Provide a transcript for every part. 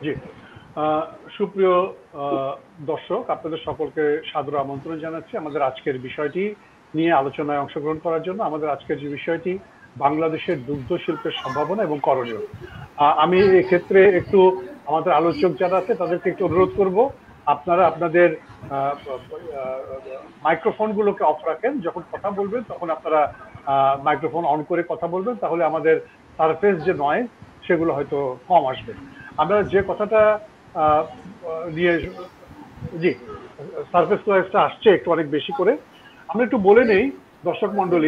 জি, সুপ্রিয় দর্শক, আপনাদের সকলকে সাদর আমন্ত্রণ জানাচ্ছি আমাদের আজকের বিষয়টি নিয়ে আলোচনায় অংশগ্রহণ করার জন্য। আমাদের আজকের যে বিষয়টি বাংলাদেশের দুগ্ধ শিল্পের সম্ভাবনা এবং করণীয়। আমি এক্ষেত্রে একটু আমাদের আলোচক যারা আছে তাদেরকে একটু অনুরোধ করব, আপনারা আপনাদের মাইক্রোফোন গুলোকে অফ রাখেন। যখন কথা বলবেন তখন আপনারা মাইক্রোফোন অন করে কথা বলবেন, তাহলে আমাদের সারফেস যে নয়েজ সেগুলো হয়তো কম আসবে। আমরা যে কথাটা নিয়ে, জি, সারফেস নয়েজটা আসছে একটু অনেক বেশি করে। আমরা একটু বলে নেই দর্শক মন্ডলী,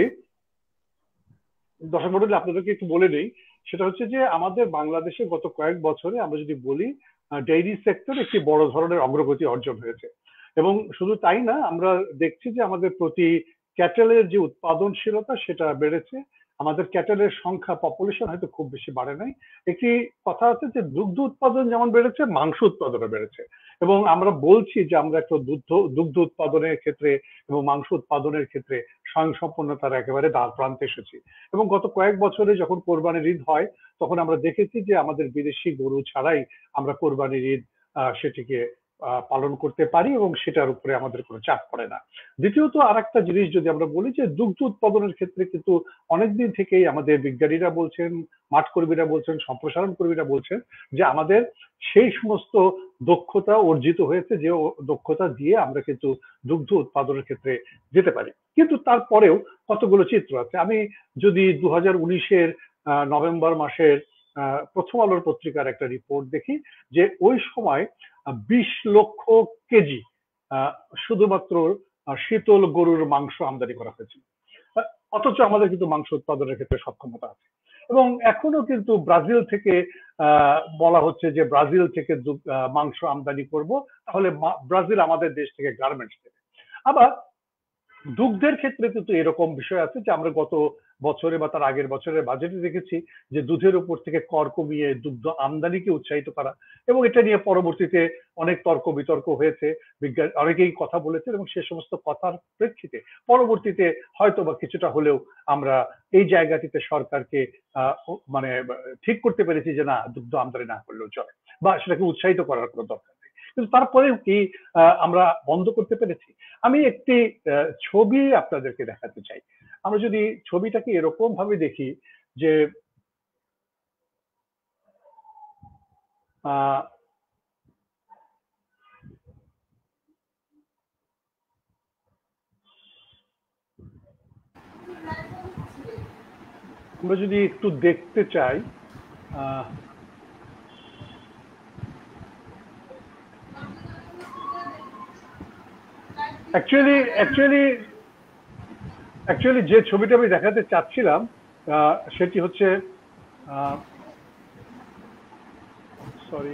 আপনাদেরকে একটু বলে নেই। সেটা হচ্ছে যে আমাদের বাংলাদেশে গত কয়েক বছরে আমরা যদি বলি, ডেইরি সেক্টর একটি বড় ধরনের অগ্রগতি অর্জন হয়েছে। এবং শুধু তাই না, আমরা দেখছি যে আমাদের প্রতি ক্যাটেলের যে উৎপাদনশীলতা সেটা বেড়েছে। আমাদের ক্যাটেলের সংখ্যা, পপুলেশন হয়তো খুব বেশি বাড়ে নাই। একটি কথা আছে যে দুগ্ধ উৎপাদন যেমন বেড়েছে, মাংস উৎপাদনও বেড়েছে। এবং আমরা বলছি যে আমরা একটা দুগ্ধ উৎপাদনের ক্ষেত্রে এবং মাংস উৎপাদনের ক্ষেত্রে স্বয়ংসম্পূর্ণতার একেবারে দ্বার প্রান্তে এসেছি। এবং গত কয়েক বছরে যখন কোরবানির ঈদ হয়, তখন আমরা দেখেছি যে আমাদের বিদেশি গরু ছাড়াই আমরা কোরবানির ঈদ সেটিকে পালন করতে পারি এবং সেটার উপরে আমাদের কোনো চাপ পড়ে না। দ্বিতীয়ত আর একটা জিনিস যদি আমরা বলি, যে দুগ্ধ উৎপাদনের ক্ষেত্রে কিন্তু অনেকদিন থেকেই আমাদের বিজ্ঞানীরা বলছেন, মাঠ কর্মীরা বলছেন, সম্প্রসারণ কর্মীরা বলছেন যে আমাদের সেই সমস্ত দক্ষতা অর্জিত হয়েছে যে দক্ষতা দিয়ে আমরা কিন্তু দুগ্ধ উৎপাদনের ক্ষেত্রে যেতে পারি। কিন্তু তারপরেও কতগুলো চিত্র আছে। আমি যদি 2019-এর নভেম্বর মাসের প্রথম আলোর পত্রিকার একটা রিপোর্ট দেখি, যে ওই সময় 20 লক্ষ কেজি শুধুমাত্র শীতল গরুর মাংস আমদানি করা হয়েছিল। অথচ আমাদের কিন্তু মাংস উৎপাদনের ক্ষেত্রে সক্ষমতা আছে। এবং এখনো কিন্তু ব্রাজিল থেকে বলা হচ্ছে যে ব্রাজিল থেকে মাংস আমদানি করব, তাহলে ব্রাজিল আমাদের দেশ থেকে গার্মেন্টস দেবে। আবার দুগ্ধের ক্ষেত্রে কিন্তু এরকম বিষয় আছে যে আমরা গত বছরে বা তার আগের বছরের বাজেটে দেখেছি যে দুধের উপর থেকে কর কমিয়ে দুগ্ধ আমদানিকে উৎসাহিত করা, এবং এটা নিয়ে পরবর্তীতে অনেক তর্ক বিতর্ক হয়েছে, বিজ্ঞান অনেকেই কথা বলেছেন, এবং সে সমস্ত কথার প্রেক্ষিতে পরবর্তীতে হয়তো বা কিছুটা হলেও আমরা এই জায়গাটিতে সরকারকে মানে ঠিক করতে পেরেছি যে না, দুগ্ধ আমদানি না করলেও চলে, বা সেটাকে উৎসাহিত করার কোনো দরকার নেই। কিন্তু তারপরেও কি আমরা বন্ধ করতে পেরেছি? আমি একটি ছবি আপনাদেরকে দেখাতে চাই। আমরা যদি ছবিটাকে এরকম ভাবে দেখি যে আমরা যদি একটু দেখতে চাই, অ্যাকচুয়ালি যে ছবিটা আমি দেখাতে চাচ্ছিলাম সেটি হচ্ছে, সরি,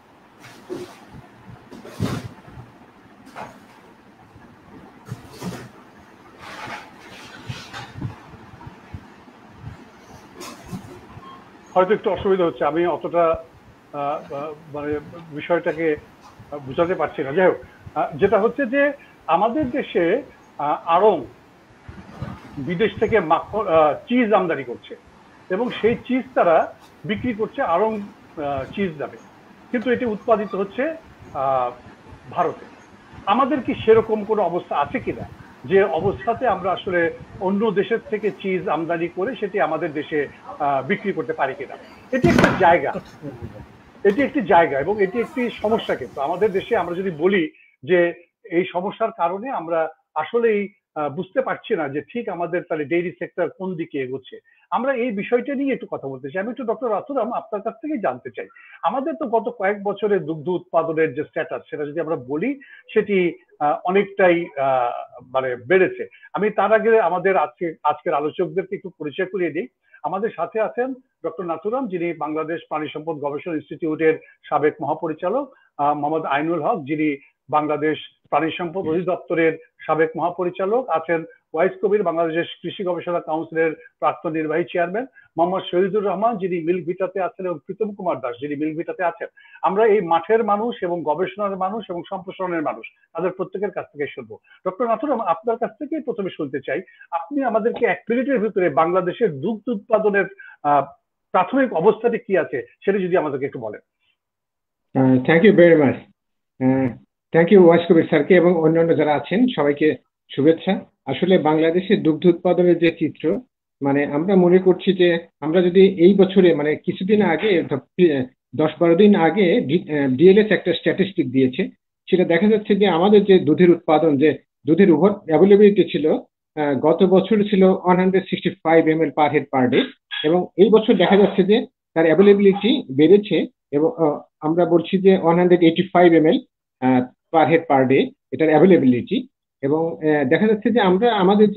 হয়তো একটু অসুবিধা হচ্ছে, আমি অতটা মানে বিষয়টাকে বুঝাতে পারছি না। যাই হোক, যেটা হচ্ছে যে আমাদের দেশে আড়ং বিদেশ থেকে চিজ আমদানি করছে, এবং সেই চিজ তারা বিক্রি করছে আড়ং চিজ নামে, কিন্তু এটি উৎপাদিত হচ্ছে ভারতে। আমাদের কি সেরকম কোনো অবস্থা আছে কিনা যে অবস্থাতে আমরা আসলে অন্য দেশের থেকে চিজ আমদানি করে সেটি আমাদের দেশে বিক্রি করতে পারি কিনা? এটি একটা জায়গা, এবং এটি একটি সমস্যা। কিন্তু আমাদের দেশে আমরা যদি বলি যে এই সমস্যার কারণে আমরা আসলেই বুঝতে পারছি না যে ঠিক আমাদের তাহলে ডেইরি সেক্টর কোন দিকে এগোচ্ছে। আমরা এই বিষয়টা নিয়ে একটু কথা বলতে চাই। আমি একটু ডক্টর রাতুরাম আপনার কাছ থেকে জানতে চাই, আমাদের তো গত কয়েক বছরে দুগ্ধ উৎপাদনের যে স্ট্যাটাস সেটা যদি আমরা বলি, সেটি অনেকটাই মানে বেড়েছে। আমি তার আগে আমাদের আজকের আলোচকদেরকে একটু পরিচয় করিয়ে দিই। আমাদের সাথে আছেন ডক্টর নাথুরাম, যিনি বাংলাদেশ প্রাণী সম্পদ গবেষণা ইনস্টিটিউটের সাবেক মহাপরিচালক, মোহাম্মদ আইনুল হক, যিনি বাংলাদেশ প্রাণী সম্পদ অধিদপ্তরের সাবেক মহাপরিচালক আছেন, ওয়াইস কবির, বাংলাদেশ কৃষি গবেষণা কাউন্সিলের প্রাক্তন নির্বাহী চেয়ারম্যান, মোহাম্মদ শহীদুর রহমান, যিনি মিল্ক ভিটাতে আছেন, এবং প্রীতম কুমার দাস, যিনি মিল্ক ভিটাতে আছেন। আমরা এই মাঠের মানুষ এবং গবেষণার মানুষ এবং সম্প্রসারণের মানুষ, তাদের প্রত্যেকের কাছ থেকে শুনবো। ডক্টর নাথুরাম, আপনার কাছ থেকেই প্রথমে শুনতে চাই, আপনি আমাদেরকে 1 মিনিটের ভিতরে বাংলাদেশের দুগ্ধ উৎপাদনের প্রাথমিক অবস্থাটি কি আছে সেটা যদি আমাদেরকে একটু বলেন। Thank you very much. Thank you Wais Kabir স্যারকে এবং অন্যান্য যারা আছেন সবাইকে শুভেচ্ছা। আসলে বাংলাদেশের দুগ্ধ উৎপাদনের যে চিত্র, মানে আমরা মনে করছি যে আমরা যদি এই বছরে মানে কিছুদিন আগে 10-12 দিন আগে ডিএলএস একটা স্ট্যাটিস্টিক দিয়েছে, সেটা দেখা যাচ্ছে যে আমাদের যে দুধের উৎপাদন, যে দুধের ওভার অ্যাভেলেবিলিটি ছিল, গত বছর ছিল 165 ml per head per day, এবং এই বছর দেখা যাচ্ছে যে তার অ্যাভেলেবিলিটি বেড়েছে, এবং আমরা বলছি যে 185 ml per head per day এটার অ্যাভেলেবিলিটি। এবং দেখা যাচ্ছে যে আমরা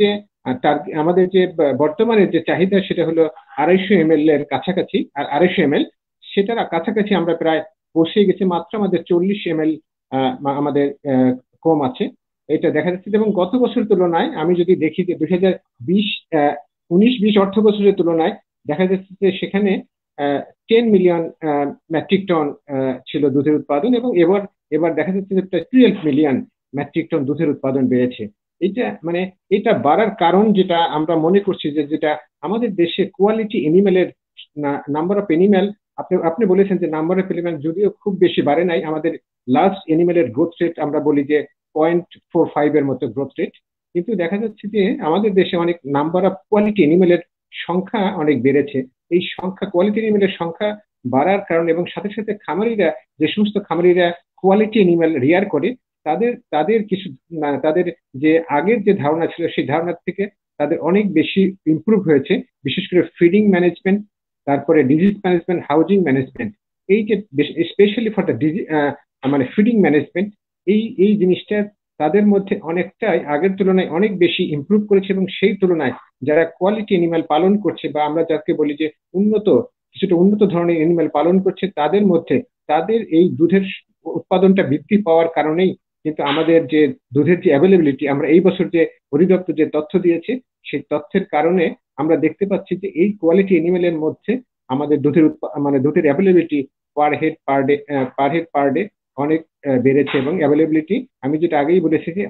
আমাদের যে বর্তমানে যে চাহিদা সেটা হলো 250 ml এর কাছাকাছি, আর 250 ml সেটার কাছাকাছি আমরা প্রায় পৌঁছে গেছি, মাত্র আমাদের 40 ml আমাদের কম আছে। এটা দেখা যাচ্ছে যে, এবং গত বছর তুলনায় আমি যদি দেখি যে 2020 19-20 অর্থ বছরের তুলনায় দেখা যাচ্ছে যে সেখানে 10 মিলিয়ন মেট্রিক টন ছিল দুধের উৎপাদন, এবং এবার এবার দেখা যাচ্ছে যে প্রায় 12 মিলিয়ন মেট্রিক টন দুধের উৎপাদন বেড়েছে। এটা মানে এটা বাড়ার কারণ যেটা আমরা মনে করছি যে যেটা আমাদের দেশে কোয়ালিটি এনিম্যালের নাম্বার অফ এনিম্যাল, আপনি আপনি বলেছেন যে নাম্বার অফ এনিম্যাল যদিও খুব বেশি বাড়ে নাই, আমাদের লাস্ট এনিম্যালের গ্রোথ রেট আমরা বলি যে 0.45 এর মতো গ্রোথ রেট, কিন্তু দেখা যাচ্ছে যে আমাদের দেশে অনেক নাম্বার অফ কোয়ালিটি এনিম্যালের সংখ্যা অনেক বেড়েছে। এই সংখ্যা, কোয়ালিটি এনিম্যালের সংখ্যা বাড়ার কারণে, এবং সাথে সাথে খামারিরা, যে সমস্ত খামারিরা কোয়ালিটি এনিম্যাল রেয়ার করে, তাদের তাদের কিছু তাদের যে আগের যে ধারণা ছিল সেই ধারণার থেকে তাদের অনেক বেশি ইমপ্রুভ হয়েছে, বিশেষ করে ফিডিং ম্যানেজমেন্ট, তারপরে ডিজিজ ম্যানেজমেন্ট, হাউজিং ম্যানেজমেন্ট। এই যে স্পেশালি ফর দ্য মানে ফিডিং ম্যানেজমেন্ট, এই এই জিনিসটা তাদের মধ্যে অনেকটাই আগের তুলনায় অনেক বেশি ইমপ্রুভ করেছে, এবং সেই তুলনায় যারা কোয়ালিটি এনিম্যাল পালন করছে, বা আমরা যাকে বলি যে উন্নত, কিছুটা উন্নত ধরনের এনিম্যাল পালন করছে, তাদের মধ্যে তাদের এই দুধের উৎপাদনটা বৃদ্ধি পাওয়ার কারণেই কিন্তু আমাদের যে দুধের যে অ্যাভেলেবিলিটি, আমরা এই বছর যে অধিদপ্তর যে তথ্য দিয়েছে সেই তথ্যের কারণে আমরা দেখতে পাচ্ছি যে এই কোয়ালিটি এনিমেলের মধ্যে আমাদের মানে দুধের availability per head per day অনেক বেড়েছে, এবং অ্যাভেলেবিলিটি আমি যেটা আগেই বলেছি যে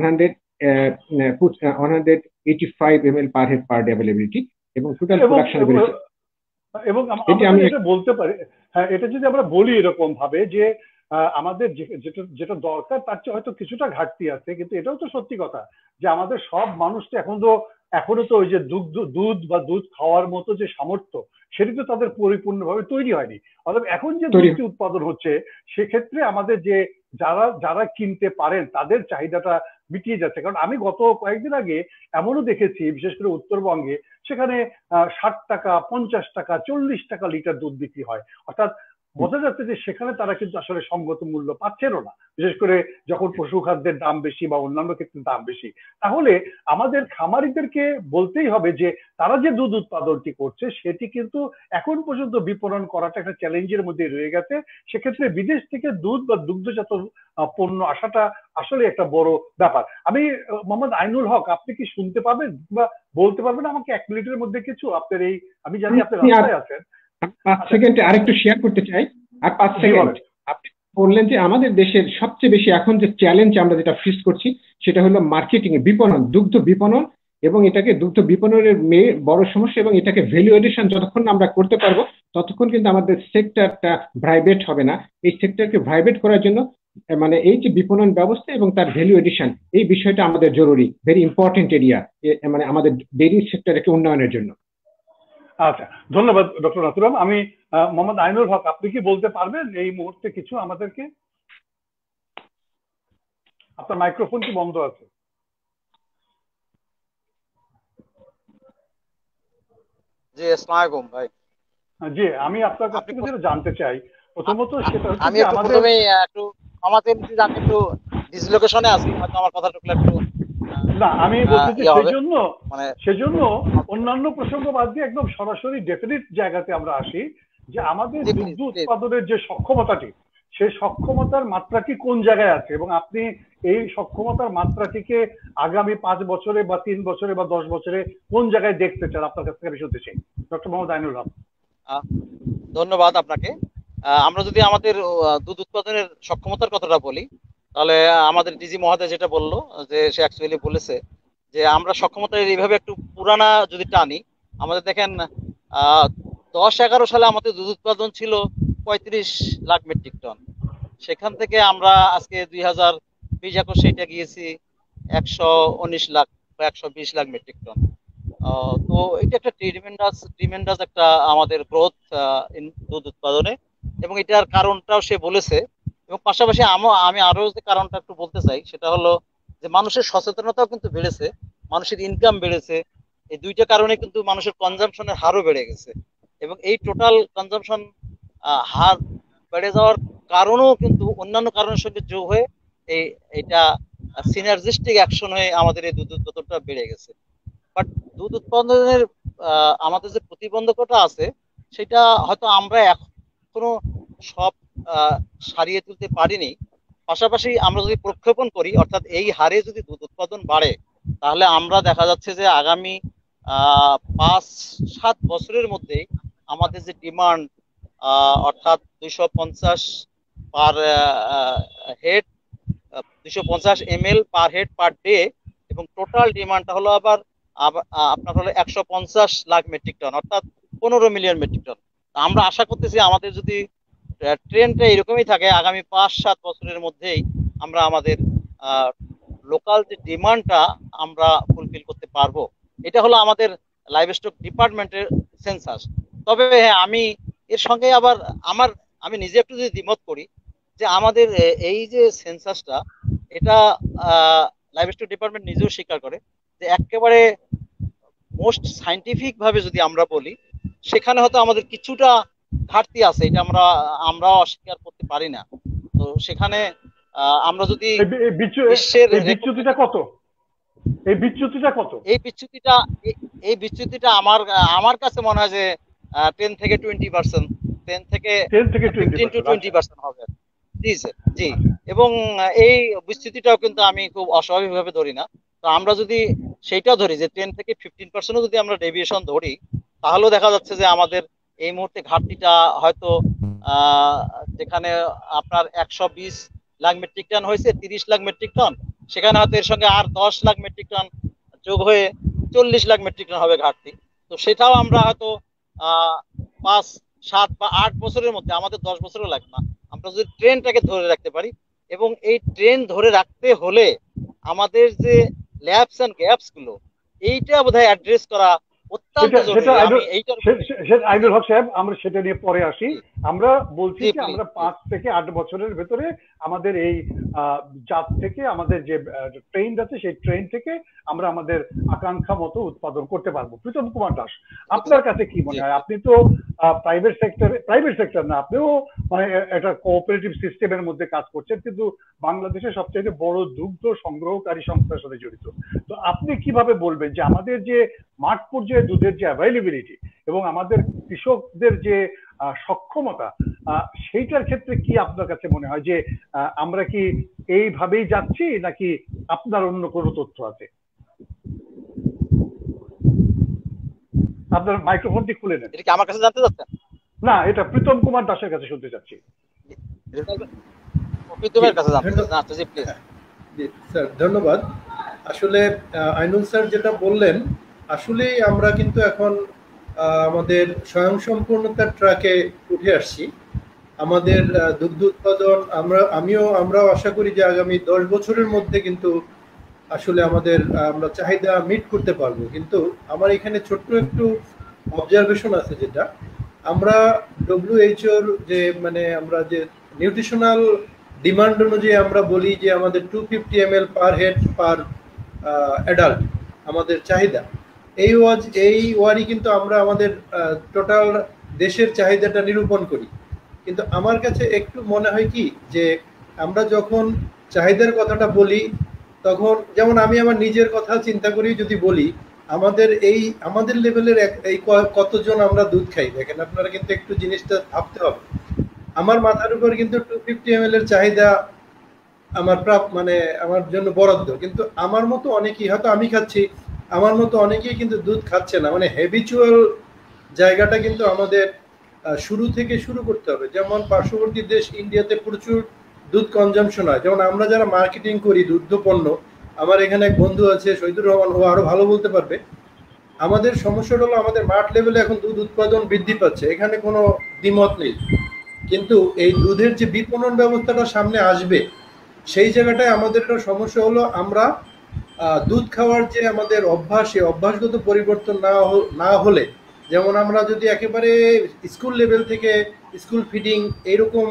185 ml per head per day availability, এবং টোটাল এবং প্রোডাকশন বেড়েছে। এবং এটি আমরা আমি এটা বলতে পারি, হ্যাঁ, এটা যদি আমরা বলি এরকম ভাবে যে আমাদের যেটা যেটা দরকার তার চেয়ে হয়তো কিছুটা ঘাটতি আছে, কিন্তু এটাও তো সত্যি কথা যে আমাদের সব মানুষ তো এখনো তো ওই যে দুধ বা দুধ খাওয়ার মতো যে সামর্থ্য সেটি তো তাদের পরিপূর্ণভাবে তৈরি হয়নি। অর্থাৎ এখন যে তৈরি। দুধটি উৎপাদন হচ্ছে সেক্ষেত্রে আমাদের যে যারা যারা কিনতে পারেন তাদের চাহিদাটা মিটিয়ে যাচ্ছে। কারণ আমি গত কয়েকদিন আগে এমনও দেখেছি, বিশেষ করে উত্তরবঙ্গে, সেখানে 60 টাকা, 50 টাকা, 40 টাকা লিটার দুধ বিক্রি হয়। অর্থাৎ বোঝা যাচ্ছে যে সেখানে তারা কিন্তু আসলে সঙ্গত মূল্য পাচ্ছেনও না, বিশেষ করে যখন পশু খাদ্যের দাম বেশি বা অন্যান্য ক্ষেত্রে দাম বেশি। তাহলে আমাদের খামারিদেরকে বলতেই হবে যে তারা যে দুধ উৎপাদনটি করছে সেটি কিন্তু এখন পর্যন্ত বিপণন করাটা একটা চ্যালেঞ্জের মধ্যে রয়ে গেছে। সেক্ষেত্রে বিদেশ থেকে দুধ বা দুগ্ধজাত পণ্য আসাটা আসলে একটা বড় ব্যাপার। আমি মোহাম্মদ আইনুল হক, আপনি কি শুনতে পাবেন বা বলতে পারবেন আমাকে 1 মিনিটের মধ্যে কিছু আপনার এই, আমি জানি আপনি আর রাস্তায় আছেন। 5 সেকেন্ডে আরেকটু শেয়ার করতে চাই। আর পাঁচ জি সেকেন্ড বলেন। আপনি বললেন যে আমাদের দেশের সবচেয়ে বেশি এখন যে চ্যালেঞ্জ আমরা যেটা ফেস করছি সেটা হলো মার্কেটিং এ, বিপণন, দুগ্ধ বিপণন, এবং এটাকে দুগ্ধ বিপণনের বড় সমস্যা, এবং এটাকে ভ্যালু এডিশন যতক্ষণ না আমরা করতে পারবো ততক্ষণ কিন্তু আমাদের সেক্টরটা ভাইব্রেট হবে না। এই সেক্টরকে ভাইব্রেট করার জন্য মানে এই যে বিপণন ব্যবস্থা এবং তার ভ্যালু এডিশন, এই বিষয়টা আমাদের জরুরি, ভেরি ইম্পর্টেন্ট এরিয়া, মানে আমাদের ডেইরি সেক্টরকে উন্নয়নের জন্য। আচ্ছা, ধন্যবাদ ডক্টর নাথুরাম। আমি মোহাম্মদ আইনুল হক, আপনি কি বলতে পারবেন এই মুহূর্তে কিছু আমাদেরকে? আপনার মাইক্রোফোন কি বন্ধ আছে? জি, আসসালামু আলাইকুম ভাই। জি, আমি আপনার কাছ আপনি থেকে যেটা জানতে চাই প্রথমত সেটা হচ্ছে আমি যে একটু আমাদের, প্রথমেই একটু ক্ষমা চেয়ে নিচ্ছি যে আমি একটু ডিসলোকেশনে আছি, হয়তো আমার কথা টুকলে একটু না আমি বলছি যে ইয়ে হবে সেজন্য মানে। সেজন্য অন্যান্য প্রসঙ্গ বাদ দিয়ে একদম সরাসরি ডেফিনিট জায়গাতে আমরা আসি যে আমাদের জি প্লিজ দুগ্ধ প্লিজ। উৎপাদনের যে সক্ষমতাটি, সেই সক্ষমতার মাত্রাটি কোন জায়গায় আছে, এবং আপনি এই সক্ষমতার মাত্রাটিকে আগামী 5 বছরে বা 3 বছরে বা 10 বছরে কোন জায়গায় দেখতে চান, আপনার কাছ থেকে আমি শুনতে চাই ডক্টর মোহাম্মদ আইনুল হক। ধন্যবাদ আপনাকে। আমরা যদি আমাদের দুধ উৎপাদনের সক্ষমতার কথাটা বলি, তাহলে আমাদের ডিজি মহোদয় যেটা বললো, যে সে অ্যাকচুয়ালি বলেছে যে আমরা সক্ষমতা এইভাবে একটু পুরানা যদি টানি, আমাদের দেখেন 10-11 সালে আমাদের দুধ উৎপাদন ছিল 35 লাখ মেট্রিক টন। সেখান থেকে আমরা আজকে 2020-21 এটা গিয়েছি 119 লাখ বা 120 লাখ মেট্রিক টন। তো এটা একটা ট্রিমেন্ডাস একটা আমাদের গ্রোথ দুধ উৎপাদনে, এবং এটার কারণটাও সে বলেছে। এবং পাশাপাশি আমি আরো যে কারণটা একটু বলতে চাই, সেটা হলো যে মানুষের সচেতনতাও কিন্তু বেড়েছে, মানুষের ইনকাম বেড়েছে। এই দুইটা কারণে কিন্তু মানুষের কনজাম্পশনের হারও বেড়ে গেছে, এবং এই টোটাল কনজাম্পশন হার বেড়ে যাওয়ার কারণও কিন্তু অন্যান্য কারণের সঙ্গে যোগ হয়ে এই এটা সিনার্জিস্টিক অ্যাকশন হয়ে আমাদের এই দুধ উৎপাদনটা বেড়ে গেছে। বাট দুধ উৎপাদনের আমাদের যে প্রতিবন্ধকতা আছে, সেটা হয়তো আমরা এখনো সব সারিয়ে তুলতে পারিনি। পাশাপাশি আমরা যদি প্রক্ষেপণ করি, অর্থাৎ এই হারে যদি দুধ উৎপাদন বাড়ে, তাহলে আমরা দেখা যাচ্ছে যে আগামী 5-7 বছরের মধ্যে আমাদের যে ডিমান্ড, অর্থাৎ 250 per head, 250 ml per head per day, এবং টোটাল ডিমান্ডটা হলো আবার আপনার হলো 150 লাখ মেট্রিক টন, অর্থাৎ 15 মিলিয়ন মেট্রিক টন। আমরা আশা করতেছি আমাদের যদি ট্রেন্ডটা এরকমই থাকে, আগামী 5-7 বছরের মধ্যেই আমরা আমাদের লোকাল যে ডিমান্ডটা আমরা ফুলফিল করতে পারবো। এটা হলো আমাদের লাইভ স্টক ডিপার্টমেন্টের সেন্সাস। তবে হ্যাঁ, আমি এর সঙ্গে আবার আমি নিজে একটু যদি দ্বিমত করি, যে আমাদের এই যে সেন্সাসটা, এটা লাইভ স্টক ডিপার্টমেন্ট নিজেও স্বীকার করে যে একেবারে মোস্ট সাইন্টিফিক ভাবে যদি আমরা বলি, সেখানে হয়তো আমাদের কিছুটা ঘাটতি আছে, এটা আমরা অস্বীকার করতে পারি না। তো সেখানে আমরা যদি বিশ্বের বিচ্যুতিটা কত, এই বিচ্যুতিটা আমার কাছে মনে হয় যে 10 থেকে 20%, 10 থেকে 15-20% হবে। জি স্যার, জি। এবং এই বিচ্যুতিটাও কিন্তু আমি খুব অস্বাভাবিক ভাবে ধরি না। তো আমরা যদি সেইটা ধরি যে 10 থেকে 15% যদি আমরা ডেভিয়েশন ধরি, তাহলেও দেখা যাচ্ছে যে আমাদের এই মুহূর্তে ঘাটতিটা হয়তো যেখানে আপনার 120 লাখ মেট্রিক টন হয়েছে 30 লাখ মেট্রিক টন, সেখানে হয়তো এর সঙ্গে আর 10 লাখ মেট্রিক টন যোগ হয়ে 40 লাখ মেট্রিক টন হবে ঘাটতি। তো সেটাও আমরা হয়তো 5-7 বা 8 বছরের মধ্যে, আমাদের 10 বছরও লাগবে না, আমরা যদি ট্রেনটাকে ধরে রাখতে পারি। এবং এই ট্রেন ধরে রাখতে হলে আমাদের যে ল্যাবস এন্ড গ্যাপস গুলো, এইটা বোধহয় অ্যাড্রেস করা অত্যন্ত জরুরি। আইনুল হক সাহেব, আমরা সেটা নিয়ে পরে আসি। আমরা বলছি যে আমরা 5 থেকে 8 বছরের ভেতরে আমাদের এই জাত থেকে আমাদের যে ট্রেন আছে, সেই ট্রেন থেকে আমরা আমাদের আকাঙ্ক্ষা মতো উৎপাদন করতে পারবো। প্রীতম কুমার দাস, আপনার কাছে কি মনে হয়? আপনি তো প্রাইভেট সেক্টর না, আপনিও মানে একটা কোঅপারেটিভ সিস্টেমের মধ্যে কাজ করছেন, কিন্তু বাংলাদেশের সবচেয়ে বড় দুগ্ধ সংগ্রহকারী সংস্থার সাথে জড়িত। তো আপনি কিভাবে বলবেন যে আমাদের যে মাঠ পর্যায়ে দুধের যে অ্যাভেলেবিলিটি এবং আমাদের কৃষকদের যে সক্ষমতা, সেইটার ক্ষেত্রে কি আপনার কাছে মনে হয় যে আমরা কি এইভাবেই যাচ্ছি, নাকি আপনার অন্য কোনো তথ্য আছে? আপনার মাইক্রোফোনটি খুলে নেন। এটা কি আমার কাছে জানতে চাচ্ছেন? না, এটা প্রীতম কুমার দাসের কাছে শুনতে চাচ্ছি। প্রীতমের কাছে জানতে চাচ্ছি। জি প্লিজ। স্যার ধন্যবাদ। আসলে আইনুল স্যার যেটা বললেন, আসলেই আমরা কিন্তু এখন আমাদের স্বয়ংসম্পূর্ণতার ট্র্যাকে উঠে আসছি। আমাদের দুগ্ধ উৎপাদন আমরাও আশা করি যে আগামী 10 বছরের মধ্যে কিন্তু আসলে আমরা চাহিদা মিট করতে পারবো। কিন্তু আমার এখানে ছোট্ট একটু অবজারভেশন আছে, যেটা আমরা WHO-র যে আমরা যে নিউট্রিশনাল ডিমান্ড অনুযায়ী আমরা বলি যে আমাদের 250 ml per head per adult আমাদের চাহিদা। এই ওয়ারই কিন্তু আমরা আমাদের টোটাল দেশের চাহিদাটা নিরূপণ করি। কিন্তু আমার কাছে একটু মনে হয় কি, যে আমরা যখন চাহিদার কথাটা বলি, তখন যেমন আমি আমার নিজের কথা চিন্তা করি, যদি বলি আমাদের লেভেলের এই কতজন আমরা দুধ খাই, দেখেন আপনারা কিন্তু একটু জিনিসটা ভাবতে হবে। আমার মাথার উপর কিন্তু 250 ml এর চাহিদা আমার আমার জন্য বরাদ্দ, কিন্তু আমার মতো অনেকেই, হয়তো আমি খাচ্ছি, আমার মতো অনেকেই কিন্তু দুধ খাচ্ছে না। হ্যাবিচুয়াল জায়গাটা কিন্তু আমাদের শুরু থেকে শুরু করতে হবে। যেমন পার্শ্ববর্তী দেশ ইন্ডিয়াতে প্রচুর দুধ কনজাম্পশন হয়, যেমন আমরা যারা মার্কেটিং করি দুগ্ধ পণ্য, আমার এখানে এক বন্ধু আছে শহীদুর রহমান, ও আরো ভালো বলতে পারবে। আমাদের সমস্যাটা হলো আমাদের মাঠ লেভেলে এখন দুধ উৎপাদন বৃদ্ধি পাচ্ছে, এখানে কোনো দ্বিমত নেই, কিন্তু এই দুধের যে বিপণন ব্যবস্থাটা সামনে আসবে সেই জায়গাটায় আমাদের একটা সমস্যা হলো, আমরা দুধ খাওয়ার যে আমাদের অভ্যাস, এই অভ্যাসগত পরিবর্তন না হলে, যেমন আমরা যদি একেবারে স্কুল লেভেল থেকে স্কুল ফিডিং এইরকম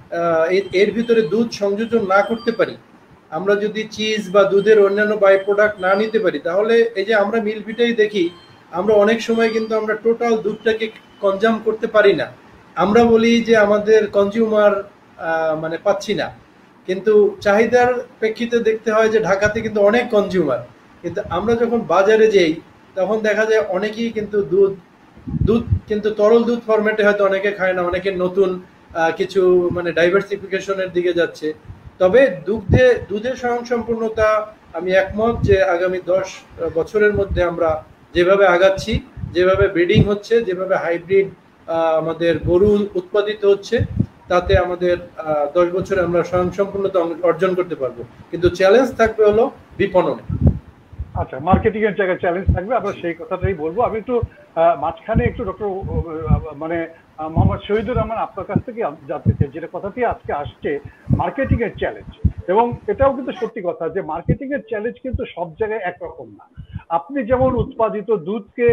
এর ভিতরে দুধ সংযোজন না করতে পারি, আমরা যদি চিজ বা দুধের অন্যান্য বাই প্রোডাক্ট না নিতে পারি, তাহলে এই যে আমরা মিল ভিটাই দেখি, আমরা অনেক সময় কিন্তু আমরা টোটাল দুধটাকে কনজাম করতে পারি না। আমরা বলি যে আমাদের কনজিউমার মানে পাচ্ছি না, কিন্তু চাহিদার প্রেক্ষিতে দেখতে হয় যে ঢাকাতে কিন্তু অনেক কনজিউমার, কিন্তু আমরা যখন বাজারে যাই তখন দেখা যায় অনেকেই কিন্তু দুধ দুধ কিন্তু তরল দুধ ফরম্যাটে হয়তো অনেকে খায় না, অনেকে নতুন কিছু মানে ডাইভার্সিফিকেশনের দিকে যাচ্ছে। তবে দুধের স্বয়ংসম্পূর্ণতা আমি একমত যে আগামী 10 বছরের মধ্যে আমরা যেভাবে আগাচ্ছি, যেভাবে ব্রিডিং হচ্ছে, যেভাবে হাইব্রিড আমাদের গরু উৎপাদিত হচ্ছে, তাতে আমাদের 10 বছরে আমরা স্বয়ংসম্পূর্ণতা অর্জন করতে পারবো। কিন্তু চ্যালেঞ্জ থাকবে হলো বিপণনে। আচ্ছা, মার্কেটিং এর জায়গায় চ্যালেঞ্জ থাকবে, আমরা সেই কথাটাই বলবো। আমি একটু মাঝখানে একটু ডক্টর মানে মোহাম্মদ শহীদুর রহমান আপনার কাছ থেকে জানতে চাই, যেটা কথাটি আজকে আসছে মার্কেটিং এর চ্যালেঞ্জ, এবং এটাও কিন্তু সত্যি কথা যে মার্কেটিং এর চ্যালেঞ্জ কিন্তু সব জায়গায় একরকম না। আপনি যেমন উৎপাদিত দুধকে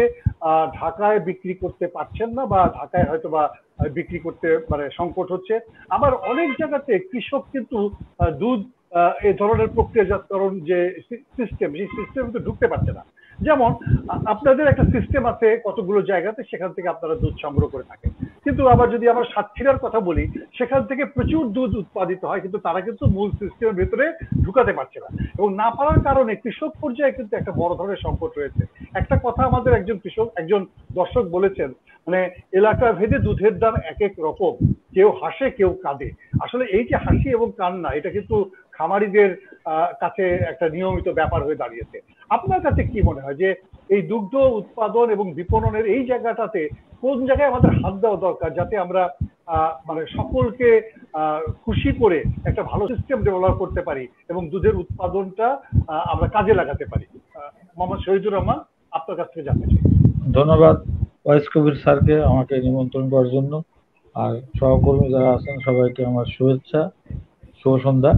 ঢাকায় বিক্রি করতে পারছেন না, বা ঢাকায় হয়তো বা বিক্রি করতে মানে সংকট হচ্ছে, আবার অনেক জায়গাতে কৃষক কিন্তু দুধ এই ধরনের প্রক্রিয়াজাতকরণ যে সিস্টেম, সেই সিস্টেম কিন্তু ঢুকতে পারছে না। যেমন আপনাদের একটা সিস্টেম আছে কতগুলো জায়গাতে, সেখান থেকে আপনারা দুধ সংগ্রহ করে থাকেন, কিন্তু আবার যদি আমরা সাতক্ষীরার কথা বলি, সেখান থেকে প্রচুর দুধ উৎপাদিত হয়, কিন্তু তারা কিন্তু মূল সিস্টেমের ভেতরে ঢুকাতে পারছে না, এবং না পারার কারণে কৃষক পর্যায়ে কিন্তু একটা বড় ধরনের সংকট রয়েছে। একটা কথা আমাদের একজন দর্শক বলেছেন, মানে এলাকা ভেদে দুধের দাম এক এক রকম, কেউ হাসে কেউ কাঁদে। আসলে এই যে হাসি এবং কান্না, এটা কিন্তু খামারিদের কাছে একটা নিয়মিত ব্যাপার হয়ে দাঁড়িয়েছে। আপনার কাছে কি মনে হয় যে এই দুগ্ধ উৎপাদন এবং বিপণনের এই জায়গাটাতে কোন জায়গায় আমাদের হাত দেওয়া দরকার, যাতে আমরা মানে সকলকে খুশি করে একটা ভালো সিস্টেম ডেভেলপ করতে পারি এবং দুধের উৎপাদনটা আমরা কাজে লাগাতে পারি? মোহাম্মদ শহীদুর রহমান, আপনার কাছ থেকে জানতে চাই। ধন্যবাদ ওয়াইস কবির স্যারকে আমাকে নিমন্ত্রণ করার জন্য, আর সহকর্মী যারা আছেন সবাইকে আমার শুভেচ্ছা, শুভ সন্ধ্যা।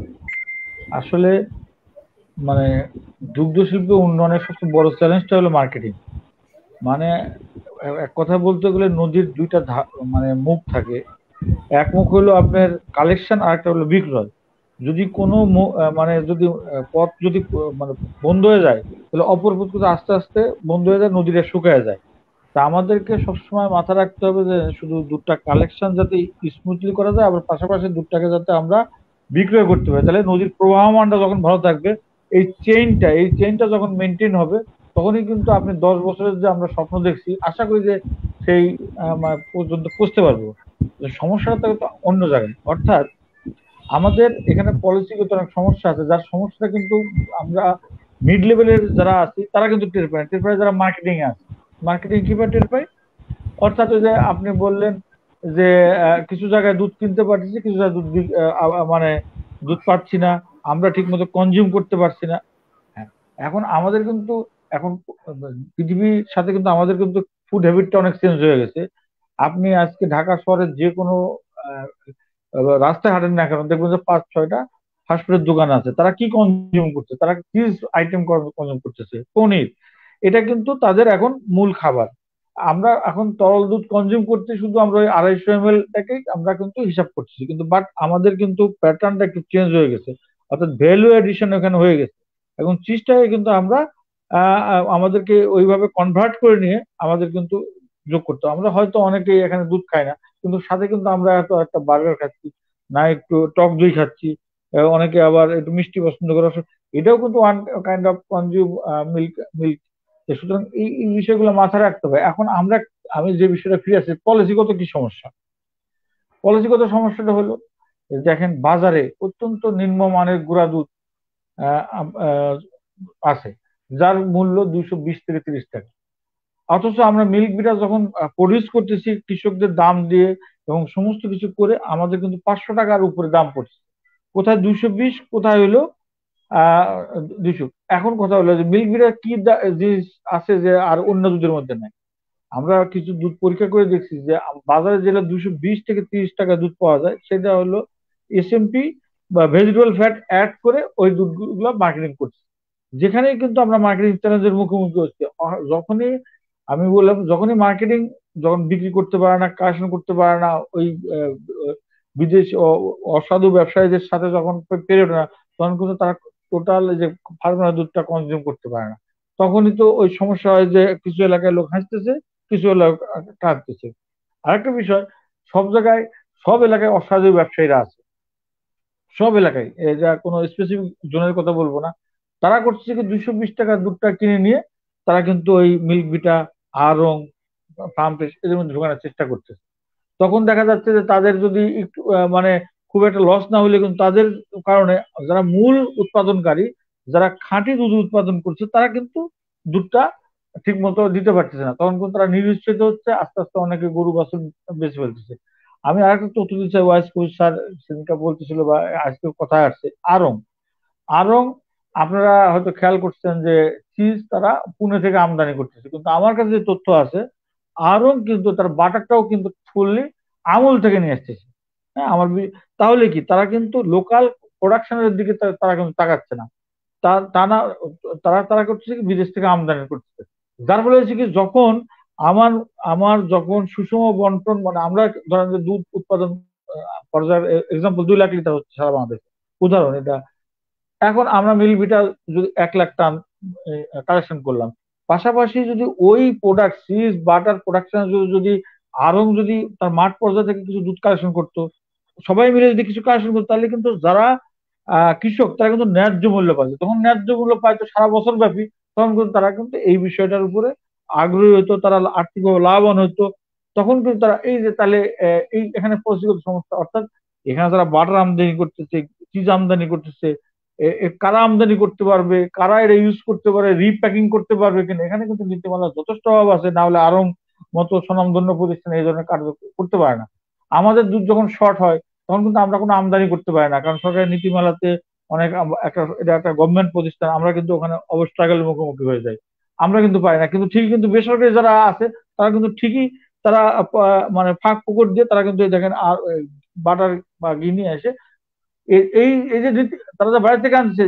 আসলে মানে দুগ্ধ শিল্প উন্নয়নের সবচেয়ে বড় চ্যালেঞ্জটা হলো মার্কেটিং। মানে এক কথা বলতে গেলে নদীর দুইটা মানে মুখ থাকে। এক মুখ হলো আপনার কালেকশন, আর একটা হলো বিক্রয়। যদি কোনো মানে যদি পথ যদি মানে বন্ধ হয়ে যায়, তাহলে অপর পথ কিন্তু আস্তে আস্তে বন্ধ হয়ে যায়, নদীটা শুকিয়ে যায়। তা আমাদেরকে সবসময় মাথা রাখতে হবে যে শুধু দুধটা কালেকশন যাতে স্মুথলি করা যায়, আবার পাশাপাশি দুধটাকে যাতে আমরা বিক্রয় করতে পারি, তাহলে নদীর প্রবাহমানটা যখন ভালো থাকবে, এই চেইনটা যখন মেনটেন হবে, তখনই কিন্তু আপনি 10 বছরের যে আমরা স্বপ্ন দেখছি, আশা করি যে সেই পর্যন্ত পৌঁছতে পারবো। সমস্যাটা তো অন্য জায়গায়, অর্থাৎ আমাদের এখানে পলিসিগত অনেক সমস্যা আছে, যার সমস্যাটা কিন্তু আমরা মিড লেভেলের যারা আছি তারা কিন্তু টের পায়, যারা মার্কেটিং এ আছে। মার্কেটিং কিভাবে টের পায়? অর্থাৎ ওই যে আপনি বললেন যে কিছু জায়গায় দুধ কিনতে পারছি, কিছু জায়গায় দুধ মানে দুধ পাচ্ছি না, আমরা ঠিক মতো কনজিউম করতে পারছি না। এখন আমাদের কিন্তু এখন পৃথিবীর সাথে কিন্তু আমাদের কিন্তু ফুড হ্যাবিটটা অনেক চেঞ্জ হয়ে গেছে। আপনি আজকে ঢাকা শহরের যে কোনো রাস্তায় হাঁটেন না কেন, দেখবেন যে 5-6টা ফাস্টফুডের দোকান আছে। তারা কি কনজিউম করছে? তারা কি আইটেম কনজিউম করতেছে? পনির। এটা কিন্তু তাদের এখন মূল খাবার। আমরা এখন তরল দুধ কনজিউম করতে শুধু আমরা ওই 250 ml টাকেই আমরা কিন্তু হিসাব করছি, কিন্তু বাট আমাদের কিন্তু প্যাটার্নটা একটু চেঞ্জ হয়ে গেছে, অর্থাৎ ভ্যালু এডিশন এখানে হয়ে গেছে। এখন চিজটাকে কিন্তু আমরা আমাদেরকে ওইভাবে কনভার্ট করে নিয়ে আমাদের কিন্তু যোগ করতে হবে। আমরা হয়তো অনেকেই এখানে দুধ খাই না, কিন্তু সাথে কিন্তু আমরা এত একটা বার্গার খাচ্ছি, না একটু টক দই খাচ্ছি, অনেকে আবার একটু মিষ্টি পছন্দ করে, এটাও কিন্তু one kind of consume milk milk. সুতরাং এই বিষয়গুলো মাথায় রাখতে হবে। এখন আমি যে বিষয়টা ফিরে আসছি, পলিসিগত কি সমস্যা? পলিসিগত সমস্যাটা হলো দেখেন, বাজারে অত্যন্ত নিম্নমানের গুঁড়া দুধ আছে, যার মূল্য 220 থেকে 30 টাকা। অথচ আমরা মিল্ক বিটা যখন প্রডিউস করতেছি কৃষকদের দাম দিয়ে এবং সমস্ত কিছু করে, আমাদের কিন্তু 500 টাকার উপরে দাম পড়ছে। কোথায় 220, কোথায় হলো 200। এখন কথা হলো যে মিল্ক বিটার কি জিনিস আছে যে আর অন্য দুধের মধ্যে নাই? আমরা কিছু দুধ পরীক্ষা করে দেখছি যে বাজারে যেটা 220 থেকে 30 টাকা দুধ পাওয়া যায় সেটা হলো এসএমপি বা ভেজিটেবল ফ্যাট অ্যাড করে ওই দুধগুলো মার্কেটিং করছে। যেখানেই কিন্তু আমরা মার্কেটিং চ্যালেঞ্জের মুখোমুখি হচ্ছি, যখনই আমি বললাম যখনই মার্কেটিং যখন বিক্রি করতে পারে না, কালেকশন করতে পারে না, ওই বিদেশ অসাধু ব্যবসায়ীদের সাথে যখন পেরে ওঠে না, তখন কিন্তু তারা টোটাল যে ফার্মের দুধটা কনজিউম করতে পারে না। তখনই তো ওই সমস্যা হয় যে কিছু এলাকায় লোক হাসতেছে, কিছু এলাকা কাঁদতেছে। আরেকটা বিষয়, সব জায়গায় সব এলাকায় অসাধু ব্যবসায়ীরা আছে, সব এলাকায়, এটা কোনো স্পেসিফিক জোনের কথা বলবো না। তারা করছে কি 220 টাকার দুধটা কিনে নিয়ে তারা কিন্তু ওই মিল্ক ভিটা, আড়ং, ফার্ম ফ্রেশ এদের মধ্যে ঢোকানোর চেষ্টা করতেছে। তখন দেখা যাচ্ছে যে তাদের যদি একটু মানে খুব একটা লস না হলে কিন্তু তাদের কারণে যারা মূল উৎপাদনকারী, যারা খাঁটি দুধ উৎপাদন করছে, তারা কিন্তু দুধটা ঠিক মতো দিতে পারতেছে না। তখন কিন্তু তারা নিরুৎসাহিত হচ্ছে, আস্তে আস্তে অনেকে গরু বাছুর বেঁচে ফেলতেছে। আমি আরেকটা তথ্য দিতে চাই, ওয়াইস কবির স্যার সেদিনটা বলতেছিল বা আজকে কথায় আসছে, আড়ং। আড়ং আপনারা হয়তো খেয়াল করছেন যে চিজ তারা পুনে থেকে আমদানি করতেছে, কিন্তু আমার কাছে যে তথ্য আছে, আড়ং কিন্তু তার বাটারটাও কিন্তু ফুললি আমুল থেকে নিয়ে আসতেছে। হ্যাঁ, তাহলে কি তারা কিন্তু লোকাল প্রোডাকশনের দিকে তারা কিন্তু তাকাচ্ছে না। তা না, তারা তারা করতেছে কি বিদেশ থেকে আমদানি করতেছে। যার ফলে হচ্ছে কি, যখন আমার আমার যখন সুষম বন্টন, মানে আমরা ধরেন যে দুধ উৎপাদন পর্যায়ে এক্সাম্পল 2 লাখ লিটার হচ্ছে সারা বাংলাদেশে, উদাহরণ এটা। এখন আমরা মিল ভিটা যদি 1 লাখ টন কালেকশন করলাম, পাশাপাশি যদি ওই প্রোডাক্ট চিজ বাটার প্রোডাকশন যদি আরং যদি তার মাঠ পর্যায়ে থেকে কিছু দুধ কালেকশন করতো, সবাই মিলে যদি কিছু কালেকশন করতো, তাহলে কিন্তু যারা কৃষক তারা কিন্তু ন্যায্য মূল্য পাচ্ছে। তখন ন্যায্য মূল্য পাইতো সারা বছর ব্যাপী, তখন কিন্তু তারা কিন্তু এই বিষয়টার উপরে আগ্রহী হতো, তারা আর্থিকভাবে লাভবান হতো। তখন কিন্তু তারা এই যে তাহলে এই এখানে পরিস্থিতিগত সমস্যা, অর্থাৎ এখানে তারা বাটার আমদানি করতেছে, চিজ আমদানি করতেছে, কারা আমদানি করতে পারবে, কারা এটা ইউজ করতে পারে, রিপ্যাকিং করতে পারবে কিনা, এখানে কিন্তু নীতিমালার যথেষ্ট অভাব আছে। না হলে আরো মতো স্বনামধন্য প্রতিষ্ঠান এই ধরনের কার্য করতে পারে না। আমাদের দুধ যখন শর্ট হয় তখন কিন্তু আমরা কোনো আমদানি করতে পারি না, কারণ সরকারের নীতিমালাতে অনেক এটা একটা গভর্নমেন্ট প্রতিষ্ঠান, আমরা কিন্তু ওখানে অবস্ট্রাগলের মুখোমুখি হয়ে যাই, আমরা কিন্তু পাই না। কিন্তু ঠিকই কিন্তু বেসরকারি যারা আছে তারা কিন্তু ঠিকই তারা মানে ফাঁক পুকুর দিয়ে তারা কিন্তু দেখেন আর বাটার বা ঘি নিয়ে এসে এই এই এই যে তারা যে বাইরে থেকে আনছে,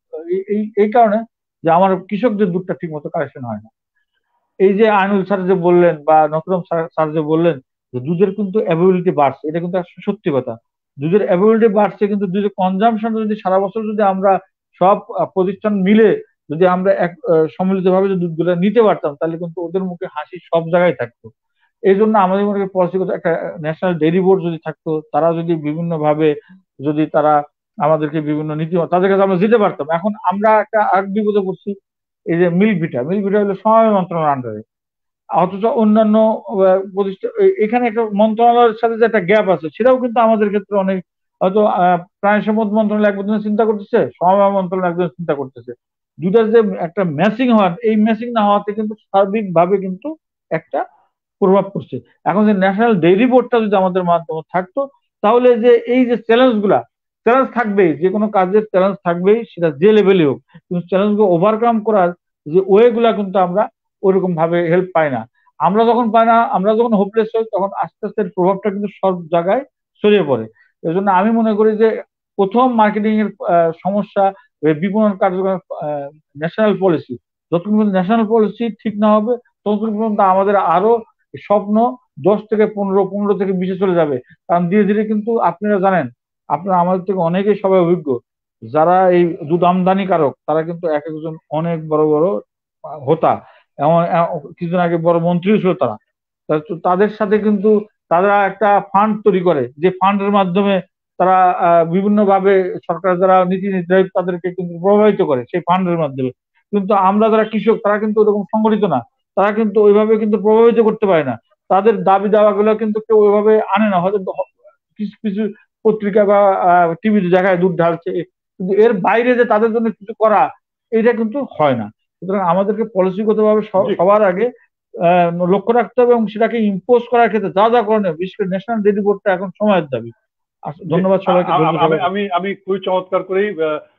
এই কারণে যে আমার কৃষকদের দুধটা ঠিক মতো কালেকশন হয় না। এই যে আইনুল স্যার যে বললেন বা নকরম স্যার যে বললেন যে দুধের কিন্তু অ্যাভেবিলিটি বাড়ছে, এটা কিন্তু আসলে সত্যি কথা। দুধের অ্যাভেবিলিটি বাড়ছে, কিন্তু দুধের কনজাম্পশন যদি সারা বছর যদি আমরা সব প্রতিষ্ঠান মিলে যদি আমরা এক সম্মিলিতভাবে যদি দুধগুলো নিতে পারতাম, তাহলে কিন্তু ওদের মুখে হাসি সব জায়গায় থাকতো। এই জন্য আমাদের মনে পলিসিগত একটা ন্যাশনাল ডেইরি বোর্ড যদি থাকতো, তারা যদি বিভিন্ন ভাবে যদি তারা আমাদেরকে বিভিন্ন নীতি তাদের কাছে আমরা দিতে পারতাম। এখন আমরা একটা আরেক বিপদে পড়ছি, এই যে মিল্ক ভিটা হলো সমবায় মন্ত্রণালয়ের আন্ডারে, অথচ অন্যান্য প্রতিষ্ঠান, এখানে একটা মন্ত্রণালয়ের সাথে যে একটা গ্যাপ আছে, সেটাও কিন্তু আমাদের ক্ষেত্রে অনেক হয়তো প্রাণী সম্পদ মন্ত্রণালয় একজন চিন্তা করতেছে, সমবায় মন্ত্রণালয় একজন চিন্তা করতেছে। দুটা যে একটা ম্যাচিং হওয়ার, এই ম্যাচিং না হওয়াতে কিন্তু সার্বিকভাবে কিন্তু একটা প্রভাব পড়ছে। এখন যে ন্যাশনাল ডেইরি বোর্ডটা যদি আমাদের মাধ্যমে থাকতো, তাহলে যে এই যে চ্যালেঞ্জ থাকবেই, যে কোনো কাজের চ্যালেঞ্জ থাকবেই, সেটা যে লেভেলে হোক, কিন্তু চ্যালেঞ্জ গুলো ওভারকাম করার যে ওয়ে গুলা কিন্তু আমরা ওইরকম ভাবে হেল্প পাই না। আমরা যখন পাই না, আমরা যখন হোপলেস হই, তখন আস্তে আস্তে প্রভাবটা কিন্তু সব জায়গায় ছড়িয়ে পড়ে। এই জন্য আমি মনে করি যে প্রথম মার্কেটিং এর সমস্যা, বিপণন কার্যক্রম, ন্যাশনাল পলিসি, যতক্ষণ পর্যন্ত ন্যাশনাল পলিসি ঠিক না হবে ততক্ষণ পর্যন্ত আমাদের আরো স্বপ্ন 10 থেকে 15, 15 থেকে 20 চলে যাবে। কারণ ধীরে ধীরে কিন্তু আপনারা জানেন, আপনারা আমাদের থেকে অনেকেই সবাই অভিজ্ঞ, যারা এই দুধ আমদানিকারক তারা কিন্তু এক একজন অনেক বড় বড় হোতা, এমন কিছুদিন আগে বড় মন্ত্রীও ছিল তারা। তাদের সাথে কিন্তু তারা একটা ফান্ড তৈরি করে, যে ফান্ডের মাধ্যমে তারা বিভিন্ন ভাবে সরকার যারা নীতি নির্ধারিত তাদেরকে কিন্তু প্রভাবিত করে সেই ফান্ডের মাধ্যমে। কিন্তু আমরা যারা কৃষক তারা কিন্তু ওরকম সংগঠিত না, তারা কিন্তু ওইভাবে কিন্তু প্রভাবিত করতে পারে না। তাদের দাবি দাওয়া গুলো কিন্তু কেউ ওইভাবে আনে না, হয়তো কিছু কিছু পত্রিকা বা টিভিতে দেখায় দুধ ঢালছে, কিন্তু এর বাইরে যে তাদের জন্য কিছু করা, এটা কিন্তু হয় না। সুতরাং আমাদেরকে পলিসিগত ভাবে সবার আগে লক্ষ্য রাখতে হবে, এবং সেটাকে ইম্পোজ করার ক্ষেত্রে যা যা করণীয়, বিশেষ করে ন্যাশনাল ডেইরি বোর্ডটা এখন সময়ের দাবি। ধন্যবাদ সবাইকে। আমি খুবই চমৎকার করেই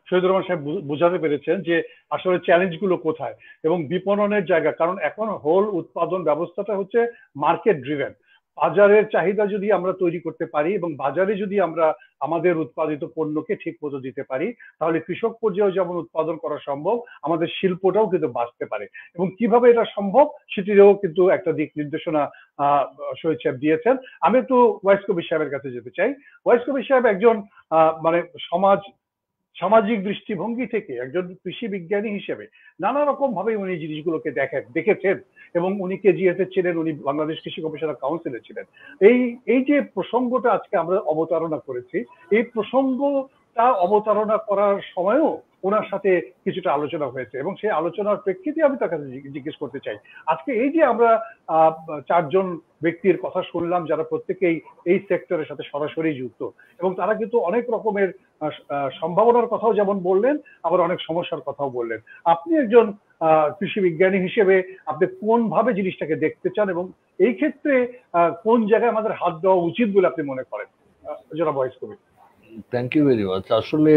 শহীদুর রহমান সাহেব বোঝাতে পেরেছেন যে আসলে চ্যালেঞ্জগুলো কোথায় এবং বিপণনের জায়গা। কারণ এখন হোল উৎপাদন ব্যবস্থাটা হচ্ছে মার্কেট ড্রিভেন। বাজারের চাহিদা যদি আমরা তৈরি করতে পারি এবং বাজারে যদি আমরা আমাদের উৎপাদিত পণ্যকে ঠিক মতো দিতে পারি, তাহলে কৃষক পর্যায়েও যেমন উৎপাদন করা সম্ভব, আমাদের শিল্পটাও কিন্তু বাঁচতে পারে। এবং কিভাবে এটা সম্ভব সেটিরও কিন্তু একটা দিক নির্দেশনা শহীদ সাহেব দিয়েছেন। আমি একটু ওয়াইস কবির সাহেবের কাছে যেতে চাই। ওয়াইস কবির সাহেব একজন মানে সামাজিক দৃষ্টিভঙ্গি থেকে একজন কৃষি বিজ্ঞানী হিসেবে নানা রকম ভাবে উনি জিনিসগুলোকে দেখেছেন এবং উনি কেজিএফ এ ছিলেন, উনি বাংলাদেশ কৃষি গবেষণা কাউন্সিলে ছিলেন। এই যে প্রসঙ্গটা আজকে আমরা অবতারণা করেছি, এই প্রসঙ্গটা অবতারণা করার সময়ও ওনার সাথে কিছুটা আলোচনা হয়েছে এবং সেই আলোচনার প্রেক্ষিতে আমি তার কাছে জিজ্ঞেস করতে চাই, আজকে এই যে আমরা 4 জন ব্যক্তির কথা শুনলাম যারা প্রত্যেকেই এই সেক্টরের সাথে সরাসরি যুক্ত এবং তারা কিন্তু অনেক রকমের সম্ভাবনার কথাও যেমন বললেন, আবার অনেক সমস্যার কথাও বললেন। আপনি একজন কৃষি বিজ্ঞানী হিসেবে আপনি কোন ভাবে জিনিসটাকে দেখতে চান এবং এই ক্ষেত্রে কোন জায়গায় আমাদের হাত দেওয়া উচিত বলে আপনি মনে করেন? জনাব Wais Kabir. Thank you very much. আসলে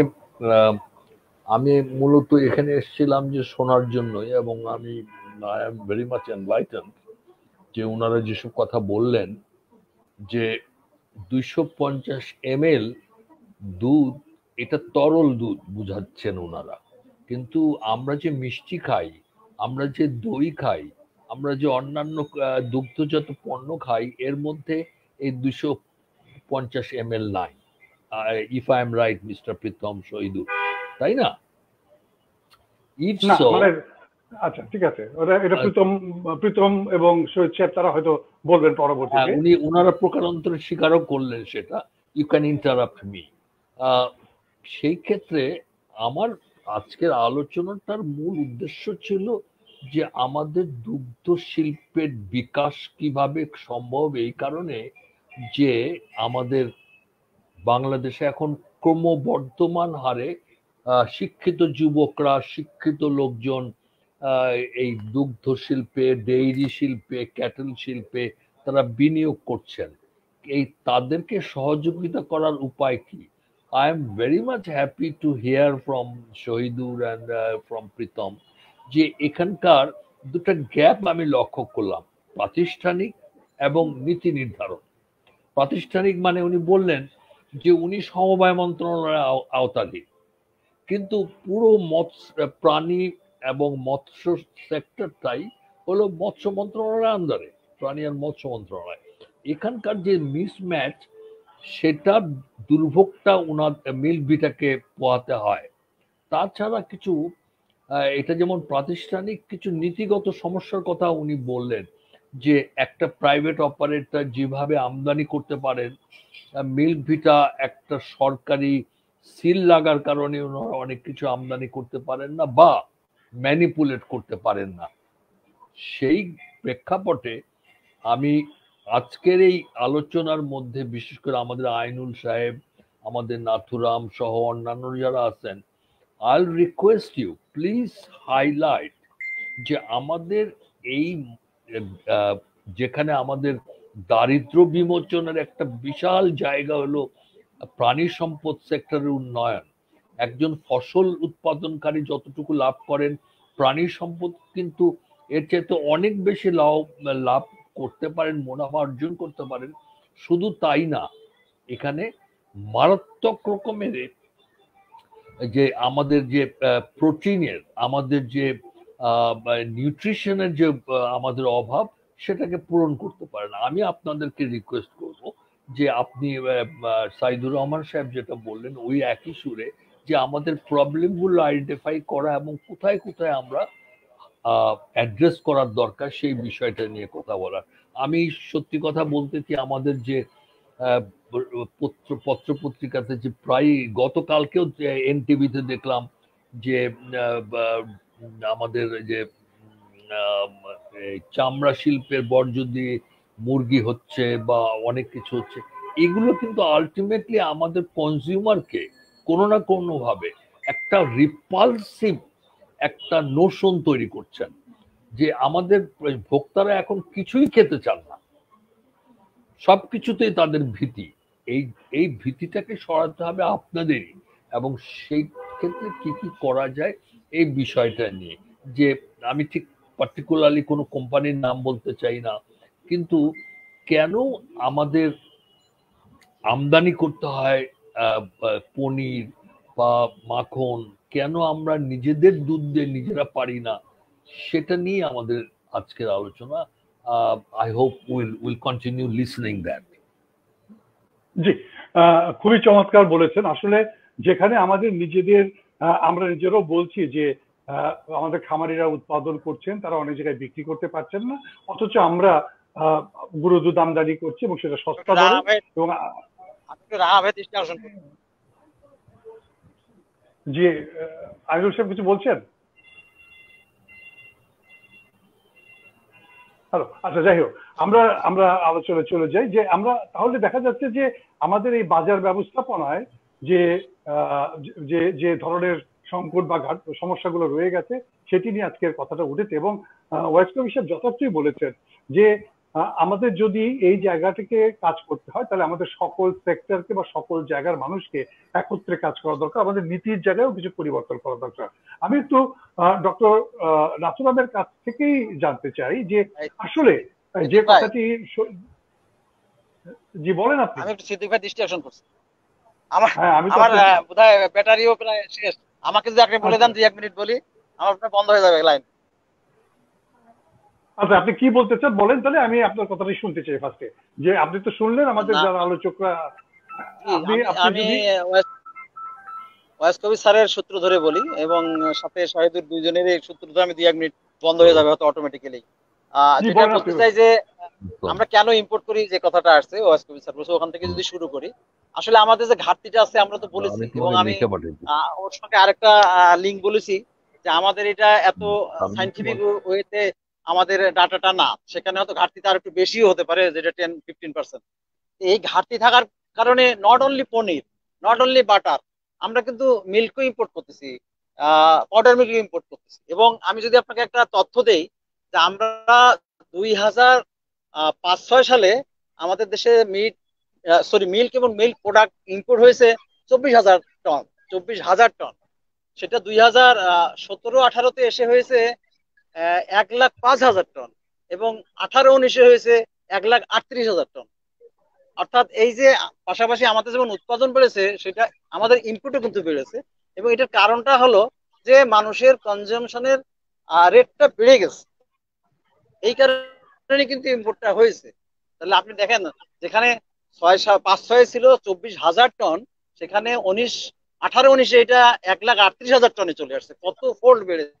আমি মূলত এখানে এসেছিলাম যে শোনার জন্যই, এবং আমি I am very much enlightened যে ওনারা যেসব কথা বললেন যে 250 ml দুধ, এটা তরল দুধ বুঝাচ্ছেন ওনারা, কিন্তু আমরা যে মিষ্টি খাই, আমরা যে দই খাই, আমরা যে অন্যান্য দুগ্ধজাত পণ্য খাই, এর মধ্যে এই 250 ml নাই। If I am right mister Pritam Shahidur, তাই না? ইফ সো, আচ্ছা ঠিক আছে, এটা প্রীতম এবং শহীদ সাহেব তারা হয়তো বলবেন পরবর্তীতে। ওনারা প্রকারান্তরে স্বীকারও করলেন সেটা। You can interrupt me. সেই ক্ষেত্রে আমার আজকের আলোচনাটার মূল উদ্দেশ্য ছিল যে আমাদের দুগ্ধ শিল্পের বিকাশ কিভাবে সম্ভব, এই কারণে যে আমাদের বাংলাদেশে এখন ক্রমবর্ধমান হারে শিক্ষিত যুবকরা, শিক্ষিত লোকজন এই দুগ্ধ শিল্পে, ডেইরি শিল্পে, ক্যাটেল শিল্পে তারা বিনিয়োগ করছেন। এই তাদেরকে সহযোগিতা করার উপায় কি? I am very much happy to hear from Shohidur and from Pritam যে এখানকার দুটো গ্যাপ আমি লক্ষ্য করলাম, প্রাতিষ্ঠানিক এবং নীতি নির্ধারণ। প্রাতিষ্ঠানিক মানে উনি বললেন যে উনি সমবায় মন্ত্রণালয়ের আওতাধীন, কিন্তু পুরো প্রাণী এবং মৎস্য সেক্টরটাই হলো মৎস্য মন্ত্রণালয়ের আন্ডারে, প্রাণী আর মৎস্য মন্ত্রণালয়। এখানকার যে মিসম্যাচ, সেটা দুর্ভোগটা ওনার মিল্কভিটাকে পোহাতে হয়। তাছাড়া কিছু এটা যেমন প্রাতিষ্ঠানিক কিছু নীতিগত সমস্যার কথা উনি বললেন, যে একটা প্রাইভেট অপারেটর যেভাবে আমদানি করতে পারেন, মিল্কভিটা একটা সরকারি সিল লাগার কারণে ওনারা অনেক কিছু আমদানি করতে পারেন না বা ম্যানিপুলেট করতে পারেন না। সেই প্রেক্ষাপটে আমি আজকের এই আলোচনার মধ্যে বিশেষ করে আমাদের আইনুল সাহেব, আমাদের নাথুরাম সহ অন্যান্য যারা আছেন, আইল রিকোয়েস্ট ইউ প্লিজ হাইলাইট যে আমাদের এই যেখানে আমাদের দারিদ্র বিমোচনের একটা বিশাল জায়গা হলো প্রাণী সম্পদ সেক্টরের উন্নয়ন। একজন ফসল উৎপাদনকারী যতটুকু লাভ করেন, প্রাণী সম্পদ কিন্তু এর চাইতে অনেক বেশি লাভ করতে পারেন, মুনাফা অর্জন করতে পারেন। শুধু তাই না, এখানে মারাত্মক রকমের যে আমাদের যে প্রোটিনের, আমাদের যে নিউট্রিশনের যে আমাদের অভাব, সেটাকে পূরণ করতে পারেন। আমি আপনাদেরকে রিকোয়েস্ট করব যে আপনি সাইদুর রহমান সাহেব যেটা বললেন ওই একই সুরে, যে আমাদের প্রবলেমগুলো আইডেন্টিফাই করা এবং কোথায় কোথায় আমরা অ্যাড্রেস করার দরকার সেই বিষয়টা নিয়ে কথা বলার। আমি সত্যি কথা বলতে কি, আমাদের যে পত্র পত্রিকাতে যে প্রায় গতকালকেও এনটিভিতে দেখলাম যে আমাদের যে চামড়া শিল্পের বর্জ্য দিয়ে মুরগি হচ্ছে বা অনেক কিছু হচ্ছে, এগুলো কিন্তু আলটিমেটলি আমাদের কনজিউমারকে কোনো না কোনো ভাবে একটা রিপালসিভ একটা নোশন তৈরি করছেন যে আমাদের ভোক্তারা এখন কিছুই খেতে চান না, সবকিছুতেই তাদের ভীতি। এই ভীতিটাকে সরাতে হবে আপনাদেরই, এবং সেই ক্ষেত্রে কি কি করা যায় এই বিষয়টা নিয়ে। যে আমি ঠিক পার্টিকুলারলি কোনো কোম্পানির নাম বলতে চাই না, কিন্তু কেন আমাদের আমদানি করতে হয় পনির বা মাখন, কেন আমরা নিজেদের দুধ দিয়ে নিজেরা পারি না, সেটা নিয়ে আমাদের আজকের আলোচনা। I hope will continue listening that. জি, খুবই চমৎকার বলেছেন। আসলে যেখানে আমাদের নিজেদের আমরা নিজেরাও বলছি যে আমাদের খামারিরা উৎপাদন করছেন, তারা অনেক জায়গায় বিক্রি করতে পারছেন না, অথচ আমরা গরু দুধ আমদানি করছি এবং সেটা সস্তা দরে। এবং জি, আইনুল সাহেব কিছু বলছেন? হ্যালো, আচ্ছা, যাই হোক, আমরা আমরা আলোচনায় চলে যাই যে আমরা তাহলে দেখা যাচ্ছে যে আমাদের এই বাজার ব্যবস্থাপনায় যে যে যে ধরনের সংকট বা সমস্যাগুলো রয়ে গেছে সেটি নিয়ে আজকের কথাটা উঠেছে। এবং ওয়াইস কমিশন যথার্থই বলেছেন যে আমাদের যদি এই জায়গাটিকে কাজ করতে হয় তাহলে আমাদের সকল সেক্টরকে বা সকল জায়গার মানুষকে একত্রে কাজ করা দরকার, আমাদের নীতির জায়গায়ও কিছু পরিবর্তন করা দরকার। আমি একটু ডক্টর নাসুরামের কাছ থেকেই জানতে চাই যে আসলে যে কথাটি, জি বলেন আপনি। আমি একটু সিদ্দিক ভাই দৃষ্টি আকর্ষণ করছি। আমার বোধহয় ব্যাটারিও প্রায় শেষ। আমাকে যদি আপনি বলে দেন 1 মিনিট বলি, আমার বন্ধ হয়ে যাবে লাইন। আচ্ছা, আপনি কি বলতে চান বলেন, তাহলে আমি আপনার কথাটাই শুনতে চাই ফার্স্টে। যে আপনি তো শুনলেন আমাদের যারা আলোচকরা। আমি ওয়াইস কবির স্যারের সূত্র ধরে বলি এবং সাথে শাহিদুর দুইজনেরই সূত্র ধরে আমি 2-1 মিনিট বন্ধ হয়ে যাবে হয়তো অটোমেটিক্যালি। যেটা বলতে চাই যে আমরা কেন ইম্পোর্ট করি, যে কথাটা আসছে ওয়াইস কবির স্যার বলছে, ওখান থেকে যদি শুরু করি। আসলে আমাদের যে ঘাটতিটা আছে আমরা তো বলেছি, এবং আমি ওর সঙ্গে আরেকটা লিঙ্ক বলেছি যে আমাদের এটা এত সাইন্টিফিক ওয়েতে আমাদের ডাটাটা না, সেখানে হয়তো ঘাটতিটা আর একটু বেশিও হতে পারে, যেটা 10-15%। এই ঘাটতি থাকার কারণে not only paneer, not only butter, আমরা কিন্তু মিল্কও ইম্পোর্ট করতেছি, পাউডার মিল্ক ইম্পোর্ট করতেছি। এবং আমি যদি আপনাকে একটা তথ্য দেই যে আমরা 2005-6 সালে আমাদের দেশে মিল্ক এবং মিল্ক প্রোডাক্ট ইম্পোর্ট হয়েছে 24,000 টন, 24,000 টন। সেটা 2017-18-তে এসে হয়েছে 1,05,000 টন, এবং 18-19-এ হয়েছে 1,38,000 টন। অর্থাৎ এই যে পাশাপাশি আমাদের যেমন উৎপাদন বেড়েছে, সেটা আমাদের ইনপুটও কিন্তু বেড়েছে। এবং এটার কারণটা হলো যে মানুষের কনজাম্পশনের রেটটা বেড়ে গেছে, এই কারণে কিন্তু ইম্পোর্টটা হয়েছে। তাহলে আপনি দেখেন, যেখানে 5-6 ছিল 24,000 টন, সেখানে 18-19-এ এটা 1,38,000 টনে চলে আসছে। কত ফোল্ড বেড়েছে।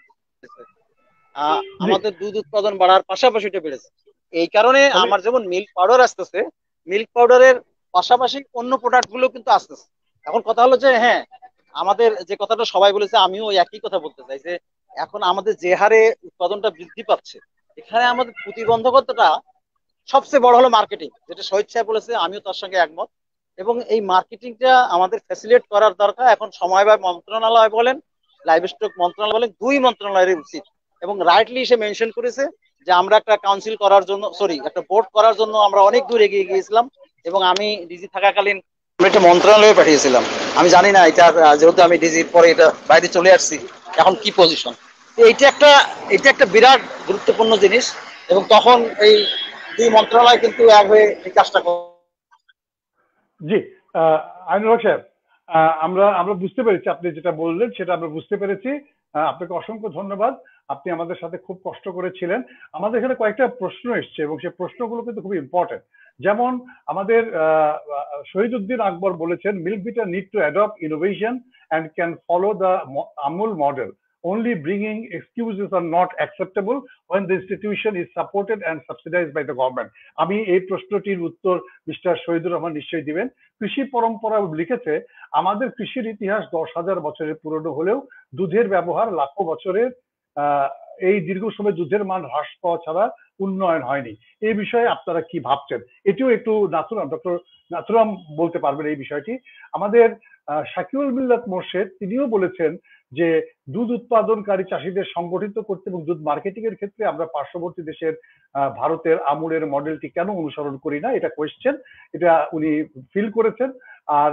আমাদের দুধ উৎপাদন বাড়ার পাশাপাশি এটা বেড়েছে। এই কারণে আমার যেমন মিল্ক পাউডার আসতেছে, মিল্ক পাউডারের পাশাপাশি অন্য প্রোডাক্ট গুলো কিন্তু আসতেছে। এখন কথা হলো যে হ্যাঁ, আমাদের যে কথাটা সবাই বলেছে, আমিও একই কথা বলতে চাই যে এখন আমাদের যে হারে উৎপাদনটা বৃদ্ধি পাচ্ছে, এখানে আমাদের প্রতিবন্ধকতাটা সবচেয়ে বড় হলো মার্কেটিং, যেটা শহীদ সাহেব বলেছে, আমিও তার সঙ্গে একমত। এবং এই মার্কেটিংটা আমাদের ফ্যাসিলিটেট করার দরকার। এখন সমবায় মন্ত্রণালয় বলেন, লাইভ স্টক মন্ত্রণালয় বলেন, দুই মন্ত্রণালয়ের উচিত। এবং রাইটলি সে মেনশন করেছে যে আমরা একটা কাউন্সিল করার জন্য, একটা বোর্ড করার জন্য আমরা অনেক দূর এগিয়ে গিয়েছিলাম। এবং আমি ডিজি থাকাকালীন একটা মন্ত্রণালয়ে পাঠিয়েছিলাম। আমি জানি না এটা, যেহেতু আমি ডিজির পরে এটা বাইরে চলে আসছি, এখন কি পজিশন। এটা একটা বিরাট গুরুত্বপূর্ণ জিনিস। এবং তখন এই দুই মন্ত্রণালয় কিন্তু এক হয়ে এই কাজটা করে। জি, আইনুল হক সাহেব, আমরা বুঝতে পেরেছি আপনি যেটা বললেন, সেটা আমরা বুঝতে পেরেছি। আপনাকে অসংখ্য ধন্যবাদ। আপনি আমাদের সাথে খুব কষ্ট করেছিলেন। আমাদের এখানে কয়েকটা প্রশ্ন এসছে এবং সেই প্রশ্নগুলো কিন্তু খুব ইম্পর্টেন্ট। যেমন আমাদের শহীদুদ্দিন আকবর বলেছেন, মিল্ক বিটার need to adopt innovation and can follow the Amul model. Only bringing excuses are not acceptable when the institution is supported and subsidized by the government. আমি এই প্রশ্নটির উত্তর মিস্টার শহীদুর রহমান নিশ্চয়ই দিবেন। কৃষি পরম্পরা লিখেছে, আমাদের কৃষির ইতিহাস 10,000 বছরের পুরনো হলেও দুধের ব্যবহার লাখো বছরের। এই দীর্ঘ সময় দুধের মান হ্রাস পাওয়া ছাড়া উন্নয়ন হয়নি। এই বিষয়ে আপনারা কি ভাবছেন? এটিও একটু ডক্টর নাথুরাম বলতে পারবেন এই বিষয়টি। আমাদের শাকিউল মিল্লাত মোর্শেদ তিনিও বলেছেন যে দুধ উৎপাদনকারী চাষীদের সংগঠিত করতে এবং দুধ মার্কেটিং এর ক্ষেত্রে আমরা পার্শ্ববর্তী দেশের ভারতের আমুলের মডেলটি কেন অনুসরণ করি না, এটা কোয়েশ্চেন, এটা উনি ফিল করেছেন। আর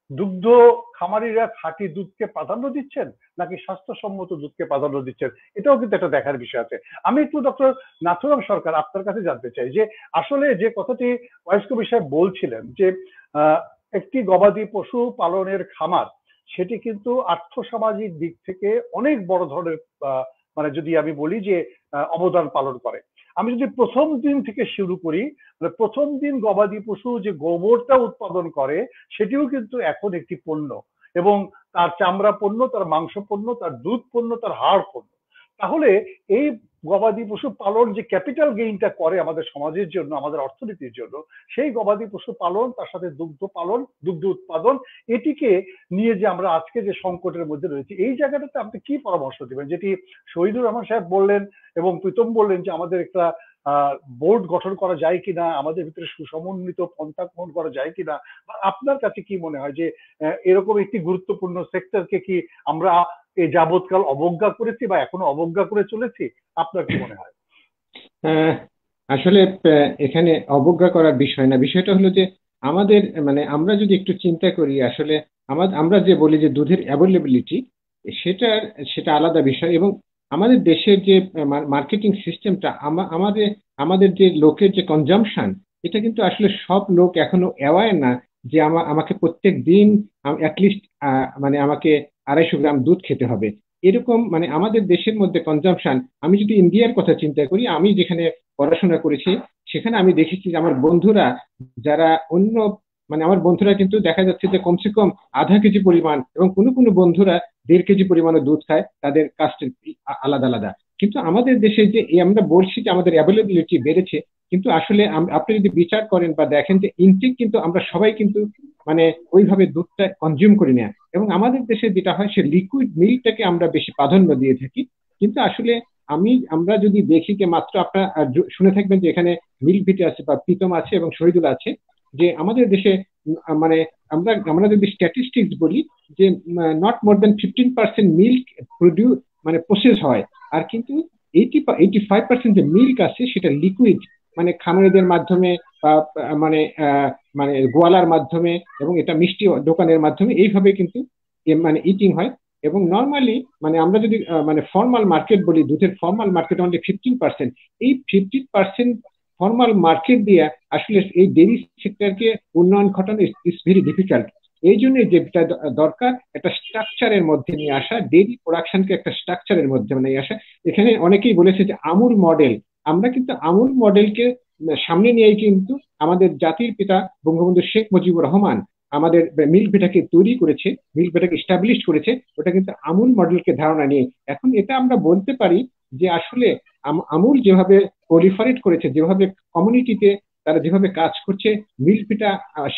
দুগ্ধ খামারিরা খাঁটি দুধকে প্রাধান্য দিচ্ছেন নাকি স্বাস্থ্যসম্মত দুধকে প্রাধান্য দিচ্ছেন, এটাও কিন্তু একটা দেখার বিষয় আছে। আমি একটু ডক্টর নাথুরাম সরকার আপনার কাছে জানতে চাই যে আসলে যে কথাটি ওয়াইস কবির সাহেব বলছিলেন যে একটি গবাদি পশু পালনের খামার সেটি কিন্তু আর্থসামাজিক দিক থেকে অনেক বড় ধরনের মানে যদি আমি বলি যে অবদান পালন করে। আমি যদি প্রথম দিন থেকে শুরু করি, মানে প্রথম দিন গবাদি পশু যে গোবরটা উৎপাদন করে সেটিও কিন্তু এখন একটি পণ্য, এবং তার চামড়া পণ্য, তার মাংস পণ্য, তার দুধ পণ্য, তার হাড় পণ্য। তাহলে এই গবাদি পশু পালন যে ক্যাপিটাল গেইনটা করে আমাদের সমাজের জন্য, আমাদের অর্থনীতির জন্য, সেই গবাদি পশু পালন তার সাথে দুগ্ধ পালন, দুগ্ধ উৎপাদন, এটিকে নিয়ে যে আমরা আজকে যে সংকটের মধ্যে রয়েছে, এই জায়গাটাতে আপনি কি পরামর্শ দিবেন? যেটি শহীদুর রহমান সাহেব বললেন এবং প্রীতম বললেন যে আমাদের একটা বোর্ড গঠন করা যায় কিনা, আমাদের ভিতরে সুসমন্বিত পন্থা গ্রহণ করা যায় কিনা, বা আপনার কাছে কি মনে হয় যে এরকম একটি গুরুত্বপূর্ণ সেক্টরকে কি আমরা এই যাবৎকাল অবজ্ঞা করেছি বা এখনো অবজ্ঞা করে চলেছি? আপনার কি মনে হয়? আসলে এখানে অবজ্ঞা করার বিষয় না, বিষয়টা হলো যে আমাদের মানে আমরা যদি একটু চিন্তা করি, আসলে আমরা যে বলি যে দুধের অ্যাভেলেবিলিটি, সেটা সেটা আলাদা বিষয়। এবং আমাদের দেশের যে মার্কেটিং সিস্টেমটা, আমাদের আমাদের যে লোকের যে কনজাম্পশন, এটা কিন্তু আসলে সব লোক এখনো অ্যাওয়ার না যে আমাকে প্রত্যেক দিন অ্যাটলিস্ট মানে আমাকে 250 গ্রাম দুধ খেতে হবে, এরকম মানে আমাদের দেশের মধ্যে কনজাম্পশন। আমি যদি ইন্ডিয়ার কথা চিন্তা করি, আমি যেখানে পড়াশোনা করেছি সেখানে আমি দেখেছি যে আমার বন্ধুরা যারা অন্য মানে আমার বন্ধুরা কিন্তু দেখা যাচ্ছে যে কমসে কম আধা কেজি পরিমাণ, এবং কোনো কোনো বন্ধুরা 1.5 কেজি পরিমাণও দুধ খায়, তাদের কাস্টের আলাদা আলাদা। কিন্তু আমাদের দেশে যে আমরা বলছি যে আমাদের অ্যাভেলেবিলিটি বেড়েছে, কিন্তু আসলে আপনি যদি বিচার করেন বা দেখেন যে ইনটেক কিন্তু আমরা সবাই কিন্তু মানে ওইভাবে দুধটা কনজিউম করি না। এবং আমাদের দেশে যেটা হয় সে লিকুইড মিল্কটাকে আমরা বেশি প্রাধান্য দিয়ে থাকি। কিন্তু আসলে আমরা যদি দেখি যে মাত্র আপনারা শুনে থাকবেন যে এখানে মিল্ক ভিটে আছে বা প্রীতম আছে এবং শহীদুল আছে, যে আমাদের দেশে মানে আমরা যদি স্ট্যাটিস্টিক্স বলি যে not more than 15% milk produce মানে প্রসেস হয়, আর কিন্তু 85% যে মিল্ক আছে সেটা লিকুইড, মানে খামারিদের মাধ্যমে বা মানে মানে গোয়ালার মাধ্যমে, এবং এটা মিষ্টি দোকানের মাধ্যমে এইভাবে কিন্তু মানে ইটিং হয়। এবং নর্মালি মানে আমরা যদি মানে ফর্মাল মার্কেট বলি, দুধের ফর্মাল মার্কেট অনলি 15%। এই 15% ফর্মাল মার্কেট দিয়ে আসলে এই ডেইরি সেক্টরকে উন্নয়ন ঘটানো ইজ ভেরি ডিফিকাল্ট। এই জন্য যেটা দরকার একটা স্ট্রাকচারের মধ্যে নিয়ে আসা, ডেইরি প্রোডাকশনকে একটা স্ট্রাকচারের মধ্যে নিয়ে আসা। এখানে অনেকেই বলেছে যে আমুল মডেল, আমরা কিন্তু আমুল মডেলকে সামনে নিয়ে কিন্তু আমাদের জাতির পিতা বঙ্গবন্ধু শেখ মুজিবুর রহমান আমাদের মিল্ক ভিটাকে তৈরি করেছে, মিল্ক ভিটাকে এস্টাবলিশ করেছে, ওটা কিন্তু আমুল মডেলকে ধারণা নিয়ে। এখন এটা আমরা বলতে পারি যে আসলে আমুল যেভাবে প্রলিফারেট করেছে, যেভাবে কমিউনিটিতে তারা যেভাবে কাজ করছে, মিল্ক ভিটা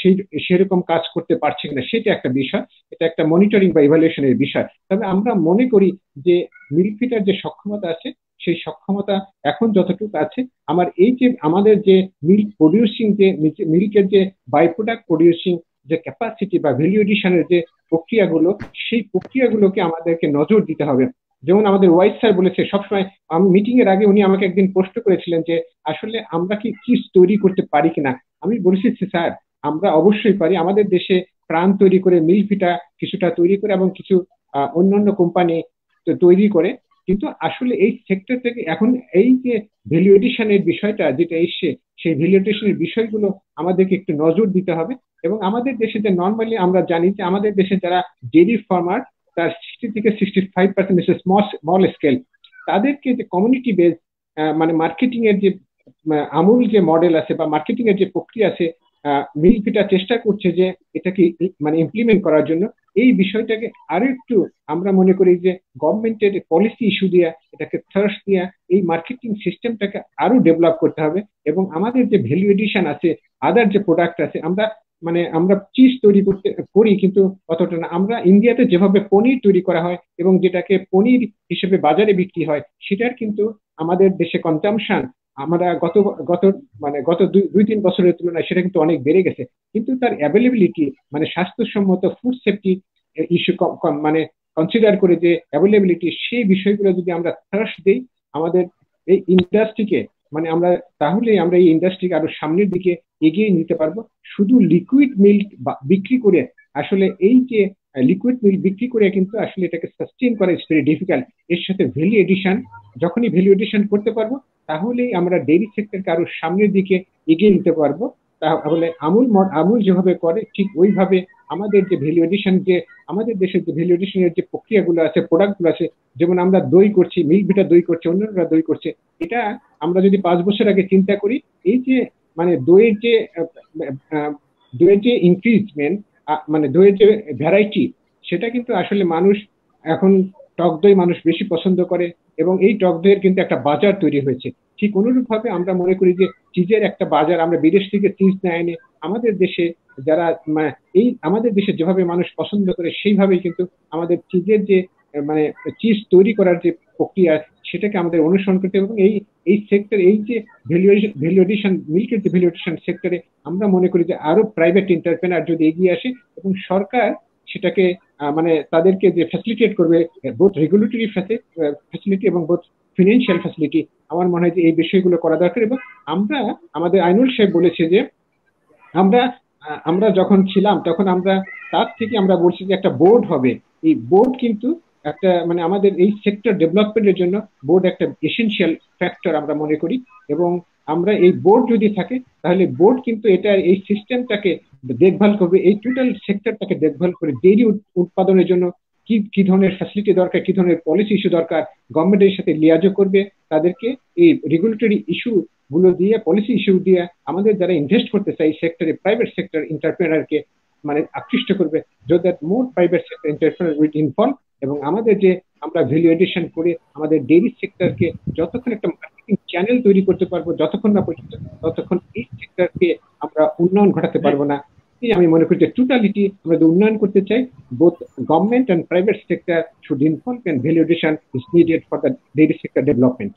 সেরকম কাজ করতে পারছে কিনা সেটা একটা বিষয়, এটা একটা মনিটরিং বা ইভালুয়েশনের বিষয়। তবে আমরা মনে করি যে মিল্ক ভিটার যে সক্ষমতা আছে সেই সক্ষমতা এখন যতটুকু আছে, এই যে আমাদের যে মিল্ক প্রডিউসিং যে মিল্কের যে বাই প্রোডাক্ট প্রডিউসিং যে ক্যাপাসিটি বা ভ্যালু এডিশনের যে প্রক্রিয়াগুলো, সেই প্রক্রিয়াগুলোকে আমাদেরকে নজর দিতে হবে। যেমন আমাদের ওয়াইস স্যার বলেছে সবসময়, আমি মিটিং এর আগে উনি আমাকে একদিন প্রশ্ন করেছিলেন যে আসলে আমরা কি চিজ তৈরি করতে পারি কিনা। আমি বলেছি স্যার আমরা অবশ্যই পারি, আমাদের দেশে প্রাণ তৈরি করে মিল্ক ভিটা কিছুটা তৈরি করে এবং কিছু অন্যান্য কোম্পানি তৈরি করে। কিন্তু আসলে এই সেক্টর থেকে এখন এই যে ভ্যালু এডিশনের বিষয়টা যেটা এসছে, সেই ভ্যালু এডিশনের বিষয়গুলো আমাদেরকে একটু নজর দিতে হবে। এবং আমাদের দেশে যে নর্মালি আমরা জানি যে আমাদের দেশে যারা ডেইরি ফার্মার তার 60 থেকে 65% স্মল স্কেল, তাদেরকে যে কমিউনিটি বেস মানে মার্কেটিং এর যে আমূল যে মডেল আছে বা মার্কেটিং এর যে প্রক্রিয়া আছে, মিল্ক ভিটা চেষ্টা করছে যে এটাকে মানে ইমপ্লিমেন্ট করার জন্য। এই বিষয়টাকে আরো একটু আমরা মনে করি যে গভর্নমেন্টের পলিসি ইস্যু দিয়া, এটাকে থার্স্ট দিয়া এই মার্কেটিং সিস্টেমটাকে আরো ডেভেলপ করতে হবে। এবং আমাদের যে ভ্যালু এডিশন আছে, আদার যে প্রোডাক্ট আছে, আমরা চিজ তৈরি করি কিন্তু অতটা না। আমরা ইন্ডিয়াতে যেভাবে পনির তৈরি করা হয় এবং যেটাকে পনির হিসেবে বাজারে বিক্রি হয়, সেটার কিন্তু আমাদের দেশে কনজাম্পশন আমরা গত 2-3 বছরের তুলনায় সেটা কিন্তু অনেক বেড়ে গেছে। কিন্তু তার অ্যাভেলেবিলিটি মানে স্বাস্থ্যসম্মত ফুড সেফটি ইস্যু মানে কনসিডার করে যে অ্যাভেলেবিলিটি, সেই বিষয়গুলো যদি আমরা থার্স্ট দিই আমাদের এই ইন্ডাস্ট্রিকে, মানে তাহলে আমরা এই ইন্ডাস্ট্রিকে আরো সামনের দিকে এগিয়ে নিতে পারবো। শুধু লিকুইড মিল্ক বিক্রি করে আসলে এই যে লিকুইড মিল্ক বিক্রি করে কিন্তু আসলে এটাকে সাস্টেইন করা ইজ ভেরি ডিফিকাল্ট। এর সাথে ভ্যালু এডিশন, যখনই ভ্যালু এডিশন করতে পারবো তাহলেই আমরা ডেইরি সেক্টরকে আরো সামনের দিকে এগিয়ে নিতে পারবো। তাহলে আমুল যেভাবে করে ঠিক ওইভাবে আমাদের যে ভ্যালু এডিশন, যে আমাদের দেশের যে ভ্যালু এডিশনের যে প্রক্রিয়াগুলো আছে, প্রোডাক্টগুলো আছে, যেমন আমরা দই করছি, মিল্ক ভিটা দই করছে, অন্যরা দই করছে, এটা আমরা যদি 5 বছর আগে চিন্তা করি, এই যে মানে দইয়ের যে ইনক্রিজমেন্ট, মানে দইয়ের যে ভ্যারাইটি, সেটা কিন্তু আসলে মানুষ এখন টক দই মানুষ বেশি পছন্দ করে এবং এই টক দইয়ের কিন্তু একটা বাজার তৈরি হয়েছে। ঠিক অনুরূপ ভাবে আমরা মনে করি যে চিজের একটা বাজার, আমরা বিদেশ থেকে চিজ না এনে আমাদের দেশে যারা এই আমাদের দেশে যেভাবে মানুষ পছন্দ করে সেইভাবেই কিন্তু আমাদের চিজের যে মানে চিজ তৈরি করার যে প্রক্রিয়া সেটাকে আমাদের অনুসরণ করতে হবে। এবং এই সেক্টর, এই যে ভ্যালু এডিশন, মিল্কের যে ভ্যালু এডিশন সেক্টরে আমরা মনে করি যে আরো প্রাইভেট এন্টারপ্রেনার যদি এগিয়ে আসে এবং সরকার সেটাকে মানে তাদেরকে যে ফ্যাসিলিটেট করবে, বোথ রেগুলেটরি ফ্যাসিলিটি এবং বোথ ফিনান্সিয়াল ফ্যাসিলিটি, আমার মনে হয় যে এই বিষয়গুলো করা দরকার। এবং আমাদের আইনুল সাহেব বলেছে যে আমরা যখন ছিলাম তখন আমরা তার থেকে আমরা বলছি যে একটা বোর্ড হবে। এই বোর্ড কিন্তু একটা মানে আমাদের এই সেক্টর ডেভেলপমেন্টের জন্য বোর্ড একটা এসেনশিয়াল ফ্যাক্টর আমরা মনে করি। এবং আমরা এই বোর্ড যদি থাকে তাহলে বোর্ড কিন্তু এটা এই সিস্টেমটাকে দেখভাল করবে, এই টোটাল সেক্টরটাকে দেখভাল করে ডেইরি উৎপাদনের জন্য কি ধরনের ফ্যাসিলিটি দরকার, কি ধরনের পলিসি ইস্যু দরকার, গভর্নমেন্টের সাথে লিয়াজও করবে, তাদেরকে এই রেগুলেটরি ইস্যু গুলো দিয়ে, পলিসি ইস্যু দিয়ে আমাদের যারা ইনভেস্ট করতে চাই সেক্টরে, প্রাইভেট সেক্টর এন্টারপ্রেনারকে মানে আকৃষ্ট করবে, so that more private sector entrepreneur will involve। এবং আমাদের যে আমরা ভ্যালু এডিশন করে আমাদের ডেইরি সেক্টরকে যতক্ষণ একটা মার্কেটিং চ্যানেল তৈরি করতে পারবো, যতক্ষণ না পর্যন্ত ততক্ষণ এই সেক্টরকে আমরা উন্নয়ন ঘটাতে পারবো না। আমি মনে করি যে টোটালিটি আমরা যদি উন্নয়ন করতে চাই, both government and private sector should involve and value addition is needed for the dairy sector development.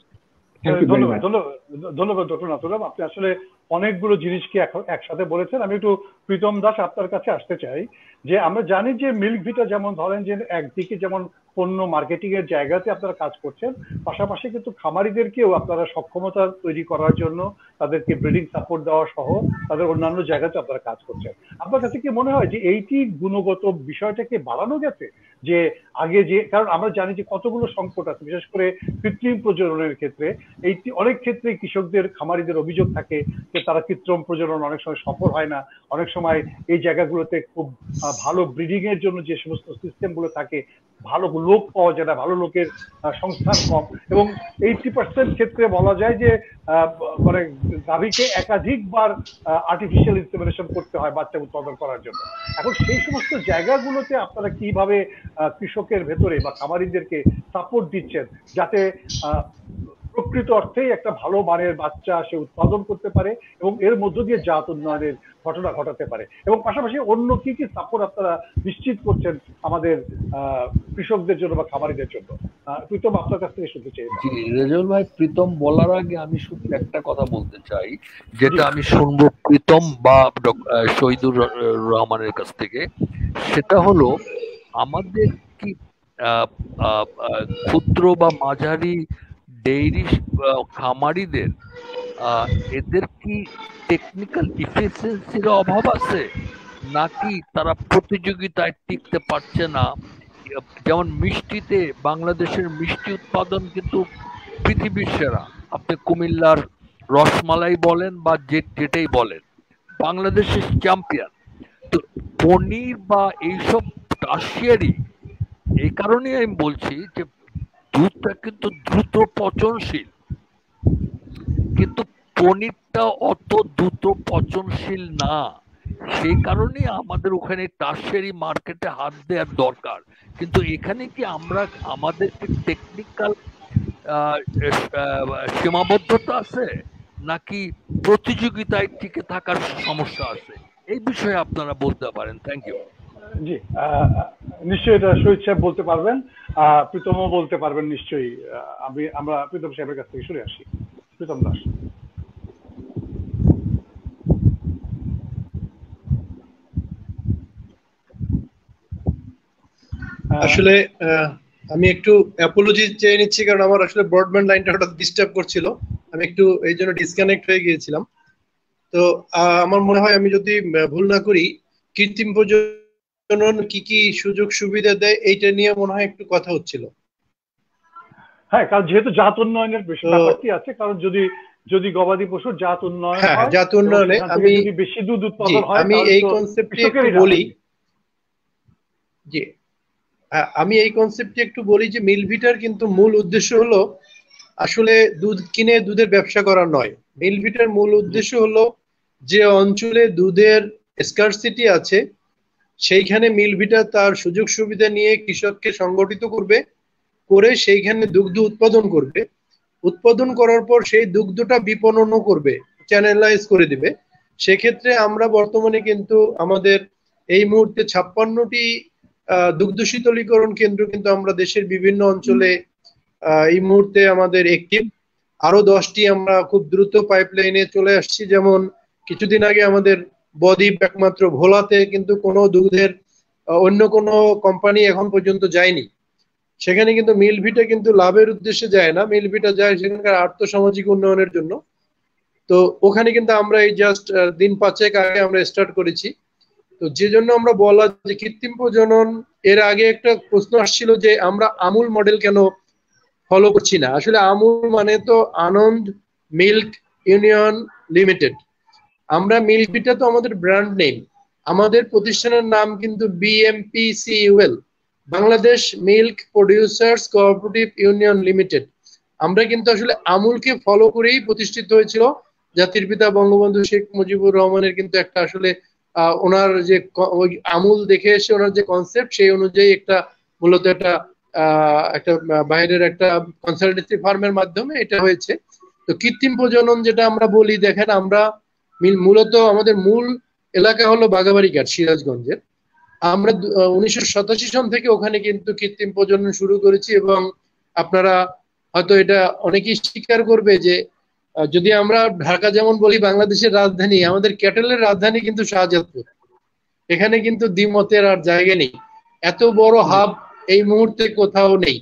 ধন্যবাদ ডক্টর নাথুরাম, আপনি আসলে অনেকগুলো জিনিসকে একসাথে বলেছেন। আমি একটু প্রীতম দাস আপনার কাছে আসতে চাই যে আমরা জানি যে মিল্ক ভিটা যেমন ধরেন যে একদিকে যেমন পণ্য মার্কেটিং এর জায়গাতে আপনারা কাজ করছেন, পাশাপাশি কিন্তু খামারিদেরকেও আপনারা সক্ষমতা তৈরি করার জন্য তাদেরকে ব্রিডিং সাপোর্ট দেওয়া সহ তাদের অন্যান্য জায়গাতে আপনারা কাজ করছেন। আপনার কাছে কি মনে হয় যে এইটি গুণগত বিষয়টাকে বাড়ানো গেছে? যে আগে যে, কারণ আমরা জানি যে কতগুলো সংকট আছে, বিশেষ করে কৃত্রিম প্রজননের ক্ষেত্রে এইটি অনেক ক্ষেত্রে কৃষকদের, খামারিদের অভিযোগ থাকে যে তারা কৃত্রিম প্রজনন অনেক সময় সফল হয় না, অনেক সময় এই জায়গাগুলোতে খুব ভালো ব্রিডিং এর জন্য যে সমস্ত সিস্টেম গুলো থাকে ভালো লোক পাওয়া যায় না, ভালো লোকের সংস্থান কম, এবং 80% ক্ষেত্রে বলা যায় যে মানে গাভীকে একাধিকবার আর্টিফিশিয়াল ইনসেমিনেশন করতে হয় বাচ্চা উৎপাদন করার জন্য। এখন সেই সমস্ত জায়গাগুলোতে আপনারা কিভাবে কৃষকের ভেতরে বা খামারিদেরকে সাপোর্ট দিচ্ছেন যাতে প্রকৃত অর্থেই একটা ভালো মানের বাচ্চা সে উৎপাদন করতে পারে এবং এর মধ্য দিয়ে জাত উন্নয়নের ঘটনা ঘটাতে পারে, এবং পাশাপাশি অন্য কি কি সাপোর্ট আপনারা নিশ্চিত করছেন আমাদের কৃষকদের জন্য বা খামারিদের জন্য? প্রীতম আপনার কাছ থেকে শুনতে চাই। রেজাউল ভাই, প্রীতম বলার আগে আমি শুধু একটা কথা বলতে চাই, যেটা আমি শুনবো প্রীতম বা শহীদুর রহমানের কাছ থেকে। সেটা হলো, আমাদের কি ক্ষুদ্র বা মাঝারি ডেইরি খামারিদের এদের কি টেকনিক্যাল ইফিসিয়েন্সির অভাব আছে, নাকি তারা প্রতিযোগিতায় টিকতে পারছে না? যেমন মিষ্টিতে বাংলাদেশের মিষ্টি উৎপাদন কিন্তু পৃথিবীর সেরা। আপনি কুমিল্লার রসমালাই বলেন বা যেটাই বলেন, বাংলাদেশের চ্যাম্পিয়ন। তো পনির বা এইসব টার্সিয়ারি, এই কারণেই আমি বলছি যে দুধটা কিন্তু দ্রুত পচনশীল, কিন্তু পনিরটা অত দ্রুত পচনশীল না। সেই কারণেই আমাদের ওখানে টার্সিয়ারি মার্কেটে হাত দেওয়ার দরকার। কিন্তু এখানে কি আমরা আমাদের টেকনিক্যাল সীমাবদ্ধতা আছে, নাকি প্রতিযোগিতায় টিকে থাকার সমস্যা আছে? এই বিষয়ে আপনারা বলতে পারেন। Thank you. জি, নিশ্চয়ই এটা শহীদ সাহেব বলতে পারবেন, প্রীতমও বলতে পারবেন নিশ্চয়ই। আমরা প্রীতম সাহেবের কাছ থেকে শুনে আসি। প্রীতম দাস। আসলে আমি একটু অ্যাপোলজি চেয়ে নিচ্ছি, কারণ আমার আসলে ব্রডব্যান্ড লাইনটা হঠাৎ ডিস্টার্ব করছিল, আমি একটু এই জন্য ডিসকানেক্ট হয়ে গিয়েছিলাম। তো আমার মনে হয় আমি যদি ভুল না করি, কৃত্রিম প্রজনন জনন কি কি সুযোগ সুবিধা দেয় এইটা নিয়ে মনে হয় একটু কথা হচ্ছিল। হ্যাঁ, কারণ যেহেতু জাত উন্নয়নের ব্যাপারটি আছে, কারণ যদি গবাদি পশুর জাত উন্নয়ন হ্যাঁ, হয়, জাত উন্নয়নে আমি যদি বেশি দুধ উৎপাদন হয়, আমি এই কনসেপ্টে একটু বলি। জি, আমি এই কনসেপ্টে একটু বলি যে মিলভিটার কিন্তু মূল উদ্দেশ্য হলো আসলে দুধ কিনে দুধের ব্যবসা করা নয়। মিলভিটার মূল উদ্দেশ্য হলো যে অঞ্চলে দুধের স্কারসিটি আছে সেইখানে মিলভিটা তার সুযোগ সুবিধা নিয়ে কৃষককে সংগঠিত করে সেইখানে দুগ্ধ উৎপাদন করবে। উৎপাদন করার পর সেই দুগ্ধটা বিপণনও করবে, চ্যানেলাইজ করে দিবে। সেক্ষেত্রে আমরা বর্তমানে কিন্তু আমাদের এই মুহূর্তে 56টি দুগ্ধ শীতলীকরণ কেন্দ্র কিন্তু আমরা দেশের বিভিন্ন অঞ্চলে এই মুহূর্তে আমাদের অ্যাক্টিভ। আরো 10টি আমরা খুব দ্রুত পাইপলাইনে চলে আসছি। যেমন কিছুদিন আগে আমাদের বদ্বীপ একমাত্র ভোলাতে কিন্তু কোনো দুধের অন্য কোনো কোম্পানি এখন পর্যন্ত যায়নি। সেখানে কিন্তু মিলভিটা কিন্তু লাভের উদ্দেশ্যে যায় না, মিলভিটা যায় সেখানকার আর্থসামাজিক উন্নয়নের জন্য। তো ওখানে কিন্তু আমরা এই জাস্ট দিন 5 আগে আমরা স্টার্ট করেছি। তো যে জন্য আমরা বলা যে কৃত্রিম প্রজনন, এর আগে একটা প্রশ্ন আসছিল যে আমরা আমুল মডেল কেন ফলো করছি না। আসলে আমুল মানে তো আনন্দ মিল্ক ইউনিয়ন লিমিটেড। আমরা মিলভিটা তো আমাদের ব্র্যান্ড নেম, আমাদের প্রতিষ্ঠানের নাম কিন্তু BMPCUL, Bangladesh milk producers cooperative union limited. আমরা কিন্তু আসলে আমুলকে ফলো করেই প্রতিষ্ঠিত হয়েছিল। জাতির পিতা বঙ্গবন্ধু শেখ মুজিবুর রহমানের কিন্তু একটা আসলে ওনার যে আমুল দেখে এসে ওনার যে কনসেপ্ট সেই অনুযায়ী একটা মূলত একটা বাইরের একটা কনসালটেন্সি ফার্মের মাধ্যমে এটা হয়েছে। তো কৃত্রিম প্রজনন যেটা আমরা বলি, দেখেন আমরা মূলত আমাদের মূল এলাকা হলো বাগাবাড়িঘাট সিরাজগঞ্জের। আমরা 1987 সন থেকে ওখানে কিন্তু কৃত্রিম প্রজনন শুরু করেছি। এবং আপনারা হয়তো এটা অনেকেই স্বীকার করবে যে যদি আমরা ঢাকা যেমন বলি বাংলাদেশের রাজধানী, আমাদের ক্যাটেলের রাজধানী কিন্তু শাহজাদপুর। এখানে কিন্তু দ্বিমতের আর জায়গা নেই, এত বড় হাব এই মুহূর্তে কোথাও নেই।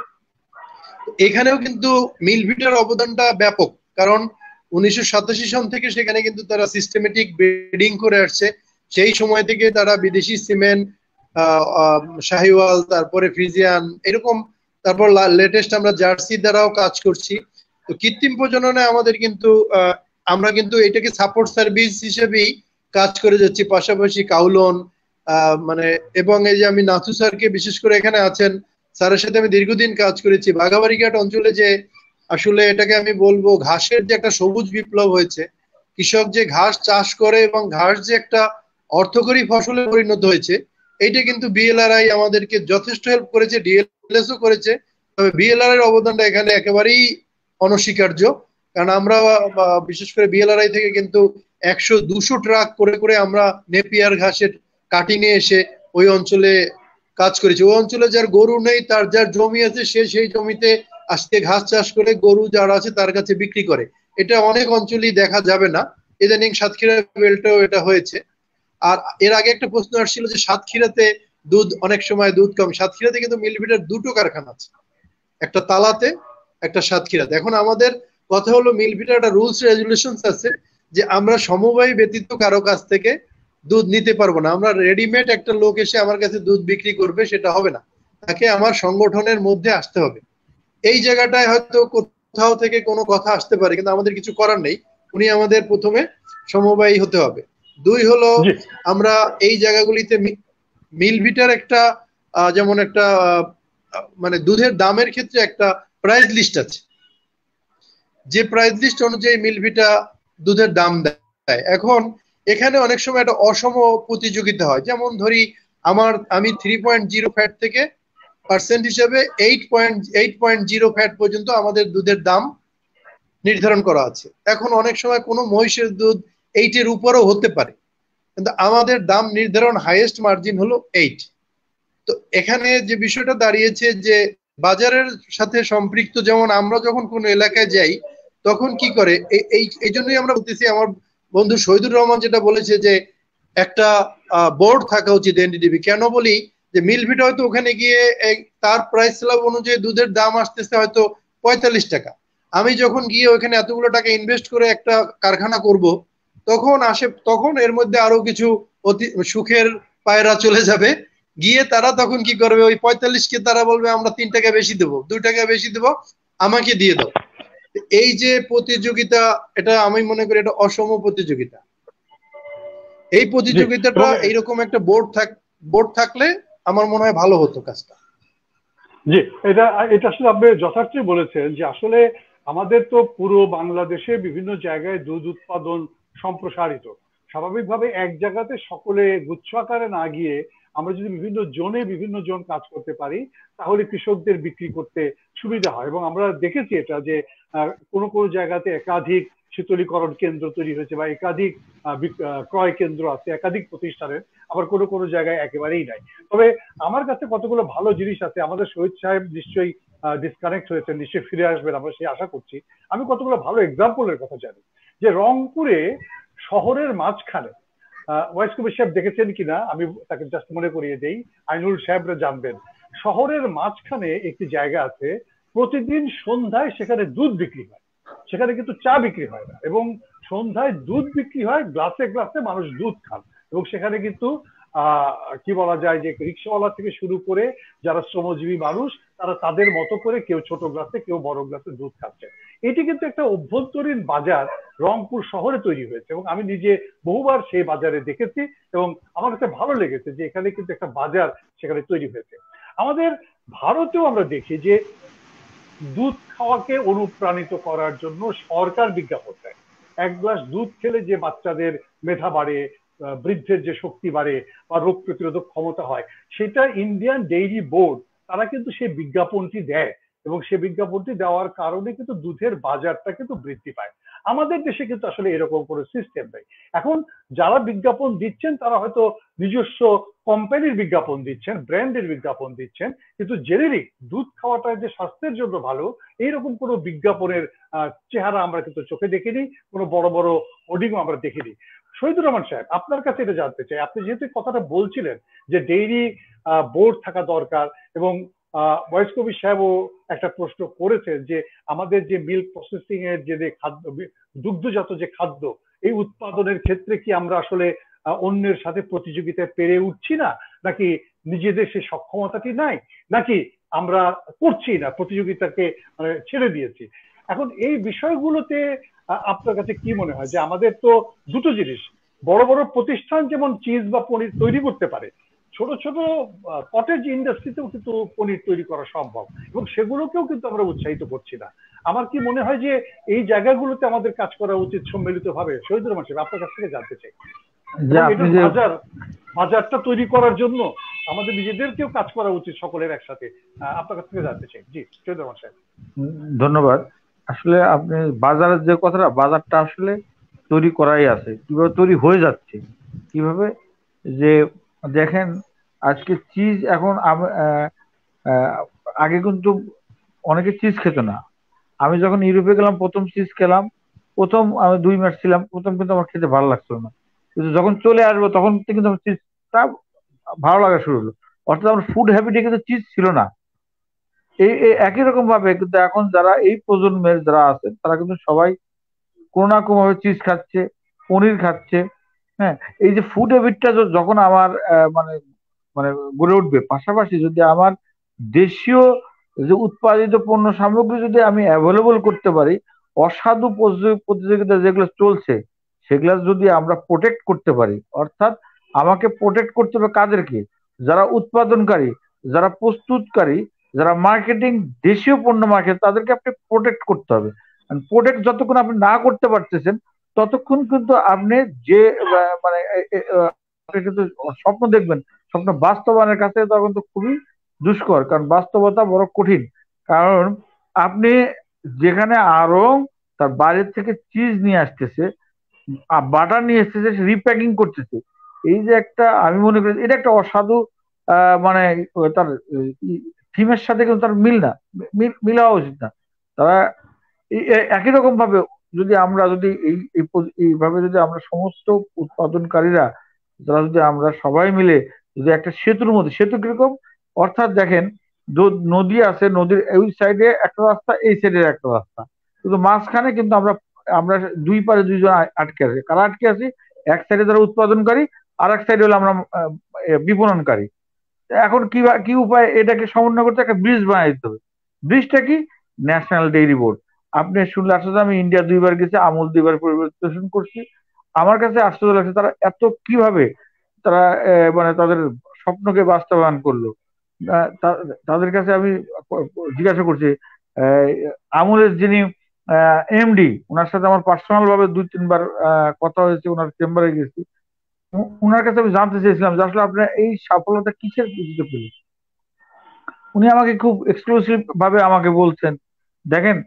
এখানেও কিন্তু মিলভিটার অবদানটা ব্যাপক, কারণ 1987 সন থেকে সেখানে কিন্তু তারা সিস্টেমেটিক ব্রিডিং করে আসছে। সেই সময় থেকে তারা বিদেশি সিমেন্ট, শাহিওয়াল, তারপরে ফ্রিজিয়ান, এরকম, তারপর লেটেস্ট আমরা জার্সি দ্বারাও কাজ করছি। তো কৃত্রিম প্রজননে আমাদের কিন্তু আমরা কিন্তু এটাকে সাপোর্ট সার্ভিস হিসেবেই কাজ করে যাচ্ছি। পাশাপাশি কাউলন মানে, এবং এই যে আমি নাথু স্যারকে বিশেষ করে এখানে আছেন, স্যারের সাথে আমি দীর্ঘদিন কাজ করেছি। বাগাবাড়িঘাট অঞ্চলে যে আসলে এটাকে আমি বলবো ঘাসের যে একটা সবুজ বিপ্লব হয়েছে, কৃষক যে ঘাস চাষ করে এবং ঘাস যে একটা অর্থকরী ফসলে পরিণত হয়েছে, এইটা কিন্তু বিএলআরআই আমাদেরকে যথেষ্ট হেল্প করেছে, ডিএলএসও করেছে। তবে বিএলআর এর অবদানটা এখানে একেবারেই অনস্বীকার্য, কারণ আমরা বিশেষ করে বিএলআরআই থেকে কিন্তু 100-200 ট্রাক করে আমরা নেপিয়ার ঘাসের কাটি নিয়ে এসে ওই অঞ্চলে কাজ করেছি। ওই অঞ্চলে যার গরু নেই, তার যার জমি আছে, সে সেই জমিতে আজকে ঘাস চাষ করে গরু যারা আছে তার কাছে বিক্রি করে। এটা অনেক অঞ্চলেই দেখা যাবে না, ইদানিং সাতক্ষীরা বেল্টেও এটা হয়েছে। আর এর আগে একটা প্রশ্ন আসছিল যে সাতক্ষীরাতে দুধ অনেক সময় দুধ কম। সাতক্ষীরাতে কিন্তু মিলভিটার 2টো কারখানা আছে, একটা তালাতে, একটা সাতক্ষীরাতে। এখন আমাদের কথা হলো মিলভিটার একটা রুলস রেগুলেশনস আছে যে আমরা সমবায় ব্যতীত কারো কাছ থেকে দুধ নিতে পারবো না। আমরা রেডিমেড একটা লোক এসে আমার কাছে দুধ বিক্রি করবে, সেটা হবে না, তাকে আমার সংগঠনের মধ্যে আসতে হবে। এই জায়গাটায় হয়তো কোথাও থেকে কোনো কথা আসতে পারে, কিন্তু আমাদের কিছু করার নেই, উনি আমাদের প্রথমে সমবায়ী হতে হবে। 2 হলো আমরা এই জায়গাগুলিতে মিলভিটার একটা যেমন একটা মানে দুধের দামের ক্ষেত্রে একটা প্রাইস লিস্ট আছে, যে প্রাইস লিস্ট অনুযায়ী মিলভিটা দুধের দাম দেয়। এখন এখানে অনেক সময় একটা অসম প্রতিযোগিতা হয়। যেমন ধরি আমি 3.0 ফ্যাট থেকে পার্সেন্ট হিসেবে 8.0 ফ্যাট পর্যন্ত আমাদের দুধের দাম নির্ধারণ করা আছে। এখন অনেক সময় কোনো মহিষের দুধ 8-এর উপরও হতে পারে, কিন্তু আমাদের দাম নির্ধারণ হাইয়েস্ট মার্জিন হলো 8। তো এখানে যে বিষয়টা দাঁড়িয়েছে যে বাজারের সাথে সম্পৃক্ত, যেমন আমরা যখন কোনো এলাকায় যাই তখন কি করে, এই জন্যই আমরা বলতেছি, আমার বন্ধু শহীদুর রহমান যেটা বলেছে যে একটা বোর্ড থাকা উচিত এনডিডিবি। কেন বলি যে মিলভিটা হয়তো ওখানে গিয়ে তার প্রাইস স্ল্যাব অনুযায়ী দুধের দাম আসতেছে হয়তো 45 টাকা। আমি যখন গিয়ে ওখানে এতগুলো টাকা ইনভেস্ট করে একটা কারখানা করব, তখন এর মধ্যে আরো কিছু অতি সুখের পায়রা চলে যাবে, গিয়ে তারা তখন কি করবে, ওই 45কে তারা বলবে আমরা 3 টাকা বেশি দেবো, 2 টাকা বেশি দেবো, আমাকে দিয়ে দাও। এই যে প্রতিযোগিতা, এটা আমি মনে করি এটা অসম প্রতিযোগিতা। এই প্রতিযোগিতাটা এইরকম একটা বোর্ড থাকলে আমার মনে হয় ভালো হতো কাজটা। জি, এটা আসলে আপনি যথার্থই বলেছেন যে আসলে আমাদের তো পুরো বাংলাদেশে বিভিন্ন জায়গায় দুধ উৎপাদন সম্প্রসারিত। স্বাভাবিকভাবে এক জায়গাতে সকলে গুচ্ছ আকারে না গিয়ে আমরা যদি বিভিন্ন জোনে বিভিন্ন জন কাজ করতে পারি তাহলে কৃষকদের বিক্রি করতে সুবিধা হয়। এবং আমরা দেখেছি এটা যে কোনো কোনো জায়গাতে একাধিক শীতলীকরণ কেন্দ্র তৈরি হয়েছে বা একাধিক ক্রয় কেন্দ্র আছে একাধিক প্রতিষ্ঠানের, আবার কোনো কোনো জায়গায় একেবারেই নাই। তবে আমার কাছে কতগুলো ভালো জিনিস আছে। আমাদের শহীদ সাহেব নিশ্চয়ই ডিসকানেক্ট হয়েছে, নিশ্চয়ই ফিরে আসবেন, আমরা সেই আশা করছি। আমি কতগুলো ভালো এক্সাম্পলের কথা জানি যে রংপুরে শহরের মাঝখানে, ওয়াইস কবির সাহেব দেখেছেন কিনা আমি তাকে জাস্ট মনে করিয়ে দেই, আইনুল সাহেবরা জানবেন। শহরের মাঝখানে একটি জায়গা আছে, প্রতিদিন সন্ধ্যায় সেখানে দুধ বিক্রি হয়। সেখানে কিন্তু চা বিক্রি হয় না, এবং সন্ধ্যায় দুধ বিক্রি হয়, গ্লাসে গ্লাসে মানুষ দুধ খান। এবং সেখানে কিন্তু কি বলা যায় যে রিক্সাওয়ালা থেকে শুরু করে যারা শ্রমজীবী মানুষ তারা তাদের মতো করে কেউ ছোট গ্লাসে কেউ বড় গ্লাসে দুধ খাচ্ছে। এটি কিন্তু একটা অভ্যন্তরীণ বাজার রংপুর শহরে তৈরি হয়েছে, এবং আমি নিজে বহুবার সেই বাজারে দেখেছি এবং আমার কাছে ভালো লেগেছে যে এখানে কিন্তু একটা বাজার সেখানে তৈরি হয়েছে। আমাদের ভারতেও আমরা দেখি যে দুধ খাওয়াকে অনুপ্রাণিত করার জন্য সরকার বিজ্ঞাপন দেয়। এক গ্লাস দুধ খেলে যে বাচ্চাদের মেধা বাড়ে, বৃদ্ধের যে শক্তি বাড়ে বা রোগ প্রতিরোধক ক্ষমতা হয়, সেটা ইন্ডিয়ান ডেইরি বোর্ড তারা কিন্তু সেই বিজ্ঞাপনটি দেয়, এবং সেই বিজ্ঞাপনটি দেওয়ার কারণে কিন্তু দুধের বাজারটা কিন্তু বৃদ্ধি পায়। আমাদের দেশে কিন্তু আসলে এরকম কোনো সিস্টেম নেই। এখন যারা বিজ্ঞাপন দিচ্ছেন তারা হয়তো নিজস্ব কোম্পানির বিজ্ঞাপন দিচ্ছেন, ব্র্যান্ডের বিজ্ঞাপন দিচ্ছেন, কিন্তু জেনেরিক দুধ খাওয়াটা যে স্বাস্থ্যের জন্য ভালো এইরকম কোনো বিজ্ঞাপনের চেহারা আমরা কিন্তু চোখে দেখিনি, কোনো বড় বড় হোর্ডিংও আমরা দেখিনি। শহীদুর রহমান সাহেব, আপনার কাছে এটা জানতে চাই, আপনি যেহেতু কথাটা বলছিলেন যে ডেইরি বোর্ড থাকা দরকার, এবং ওয়াইস কবির সাহেবও একটা প্রশ্ন করেছেন যে আমাদের যে মিল্ক প্রসেসিং এর যে খাদ্য, দুগ্ধজাত যে খাদ্য, এই উৎপাদনের ক্ষেত্রে কি আমরা আসলে অন্যের সাথে প্রতিযোগিতায় পেরে উঠছি না, নাকি নিজেদের সেই সক্ষমতাটি নাই, নাকি আমরা করছি না, প্রতিযোগিতাকে মানে ছেড়ে দিয়েছি। এখন এই বিষয়গুলোতে আপনার কাছে কি মনে হয় যে আমাদের তো দুটো জিনিস, বড় বড় প্রতিষ্ঠান যেমন চিজ বা পনির তৈরি করতে পারে, ছোট ছোট কটেজ ইন্ডাস্ট্রিতেও কিন্তু পনির তৈরি করা সম্ভব, এবং সেগুলোকেও কিন্তু আমরা উৎসাহিত করছি না। আমার কি মনে হয় যে এই জায়গাগুলোতে আমাদের কাজ করা উচিত সম্মিলিতভাবে। শহীদুর রহমান সাহেব, আপনার কাছ থেকে জানতে চাই, বাজারটা তৈরি করার জন্য আমাদের নিজেদেরকেও কাজ করা উচিত সকলের একসাথে। আপনার কাছ থেকে জানতে চাই। জি শহীদুর রহমান সাহেব। ধন্যবাদ। আসলে আপনি বাজারের যে কথাটা, বাজারটা আসলে তৈরি করাই আছে, কিভাবে তৈরি হয়ে যাচ্ছে, কিভাবে যে দেখেন আজকে চিজ এখন আগে কিন্তু অনেকে চিজ খেত না। আমি যখন ইউরোপে গেলাম প্রথম চিজ খেলাম, প্রথম আমি 2 মাস ছিলাম, প্রথম কিন্তু আমার খেতে ভালো লাগছিল না, কিন্তু যখন চলে আসবো তখন কিন্তু আমার চিজটা ভালো লাগা শুরু হলো। অর্থাৎ আমার ফুড হ্যাবিটে কিন্তু চিজ ছিল না। এই একই রকম ভাবে কিন্তু এখন যারা এই প্রজন্মের যারা আছে তারা কিন্তু সবাই কোনো না কোনো ভাবে চিজ খাচ্ছে, পনির খাচ্ছে। হ্যাঁ, এই যে ফুড হ্যাবিটটা যখন আমার মানে মানে গড়ে উঠবে, পাশাপাশি যদি আমার দেশীয় যে উৎপাদিত পণ্য সামগ্রী যদি আমি অ্যাভেলেবল করতে পারি, অসাধু প্রতিযোগিতা যেগুলো চলছে সেগুলো যদি আমরা প্রোটেক্ট করতে পারি, অর্থাৎ আমাকে প্রোটেক্ট করতে হবে কাদেরকে, যারা উৎপাদনকারী, যারা প্রস্তুতকারী, যারা মার্কেটিং, দেশীয় পণ্য মার্কেট, তাদেরকে আপনি প্রোটেক্ট করতে হবে। প্রোটেক্ট যতক্ষণ আপনি না করতে পারতেছেন ততক্ষণ কিন্তু আপনি যে মানে আপনি কিন্তু স্বপ্ন দেখবেন, স্বপ্ন বাস্তবায়নের কাছে তখন তো খুবই দুষ্কর, কারণ বাস্তবতা বড় কঠিন। কারণ আপনি যেখানে আরো তার বাইরের থেকে চিজ নিয়ে আসতেছে, বাটার নিয়ে আসতেছে, রিপ্যাকিং করতেছে, এই যে একটা, আমি মনে করি এটা একটা অসাধু মানে তার থিমের সাথে কিন্তু তার মিল হওয়া উচিত না। তারা একই রকম ভাবে যদি আমরা যদি এইভাবে যদি আমরা সমস্ত উৎপাদনকারীরা যারা যদি আমরা সবাই মিলে যদি একটা সেতুর মধ্যে, সেতু কিরকম, অর্থাৎ দেখেন নদী আছে, নদীর ওই সাইডে একটা রাস্তা, এই সাইডে একটা রাস্তা, কিন্তু মাঝখানে কিন্তু আমরা দুই পারে দুইজন আটকে আছি। কারা আটকে আছি? এক সাইডে যারা উৎপাদনকারী, আর এক সাইডে হলো আমরা বিপণনকারী। এখন কি উপায় এটাকে সমন্বয় করতে? একটা ব্রিজ বানিয়ে দিতে হবে। ব্রিজটা কি? National dairy board. আপনি শুনলে আসলে আমি ইন্ডিয়া 2 বার গেছি, আমুল 2 বার পরিদর্শন করছি। আমার কাছে আশ্চর্য লাগছে তারা এত কিভাবে তারা মানে তাদের স্বপ্নকে বাস্তবায়ন করলো। তাদের কাছে আমি জিজ্ঞাসা করছি, আমুলের যিনি এমডি, ওনার সাথে আমার পার্সোনাল ভাবে 2-3 বার কথা হয়েছে, ওনার চেম্বারে গেছি। ওনার কাছে আমি জানতে চেয়েছিলাম যে আসলে আপনার এই সাফল্যতা কিসের ভিত্তিতে পেলেন। উনি আমাকে খুব এক্সক্লুসিভ ভাবে আমাকে বলছেন, দেখেন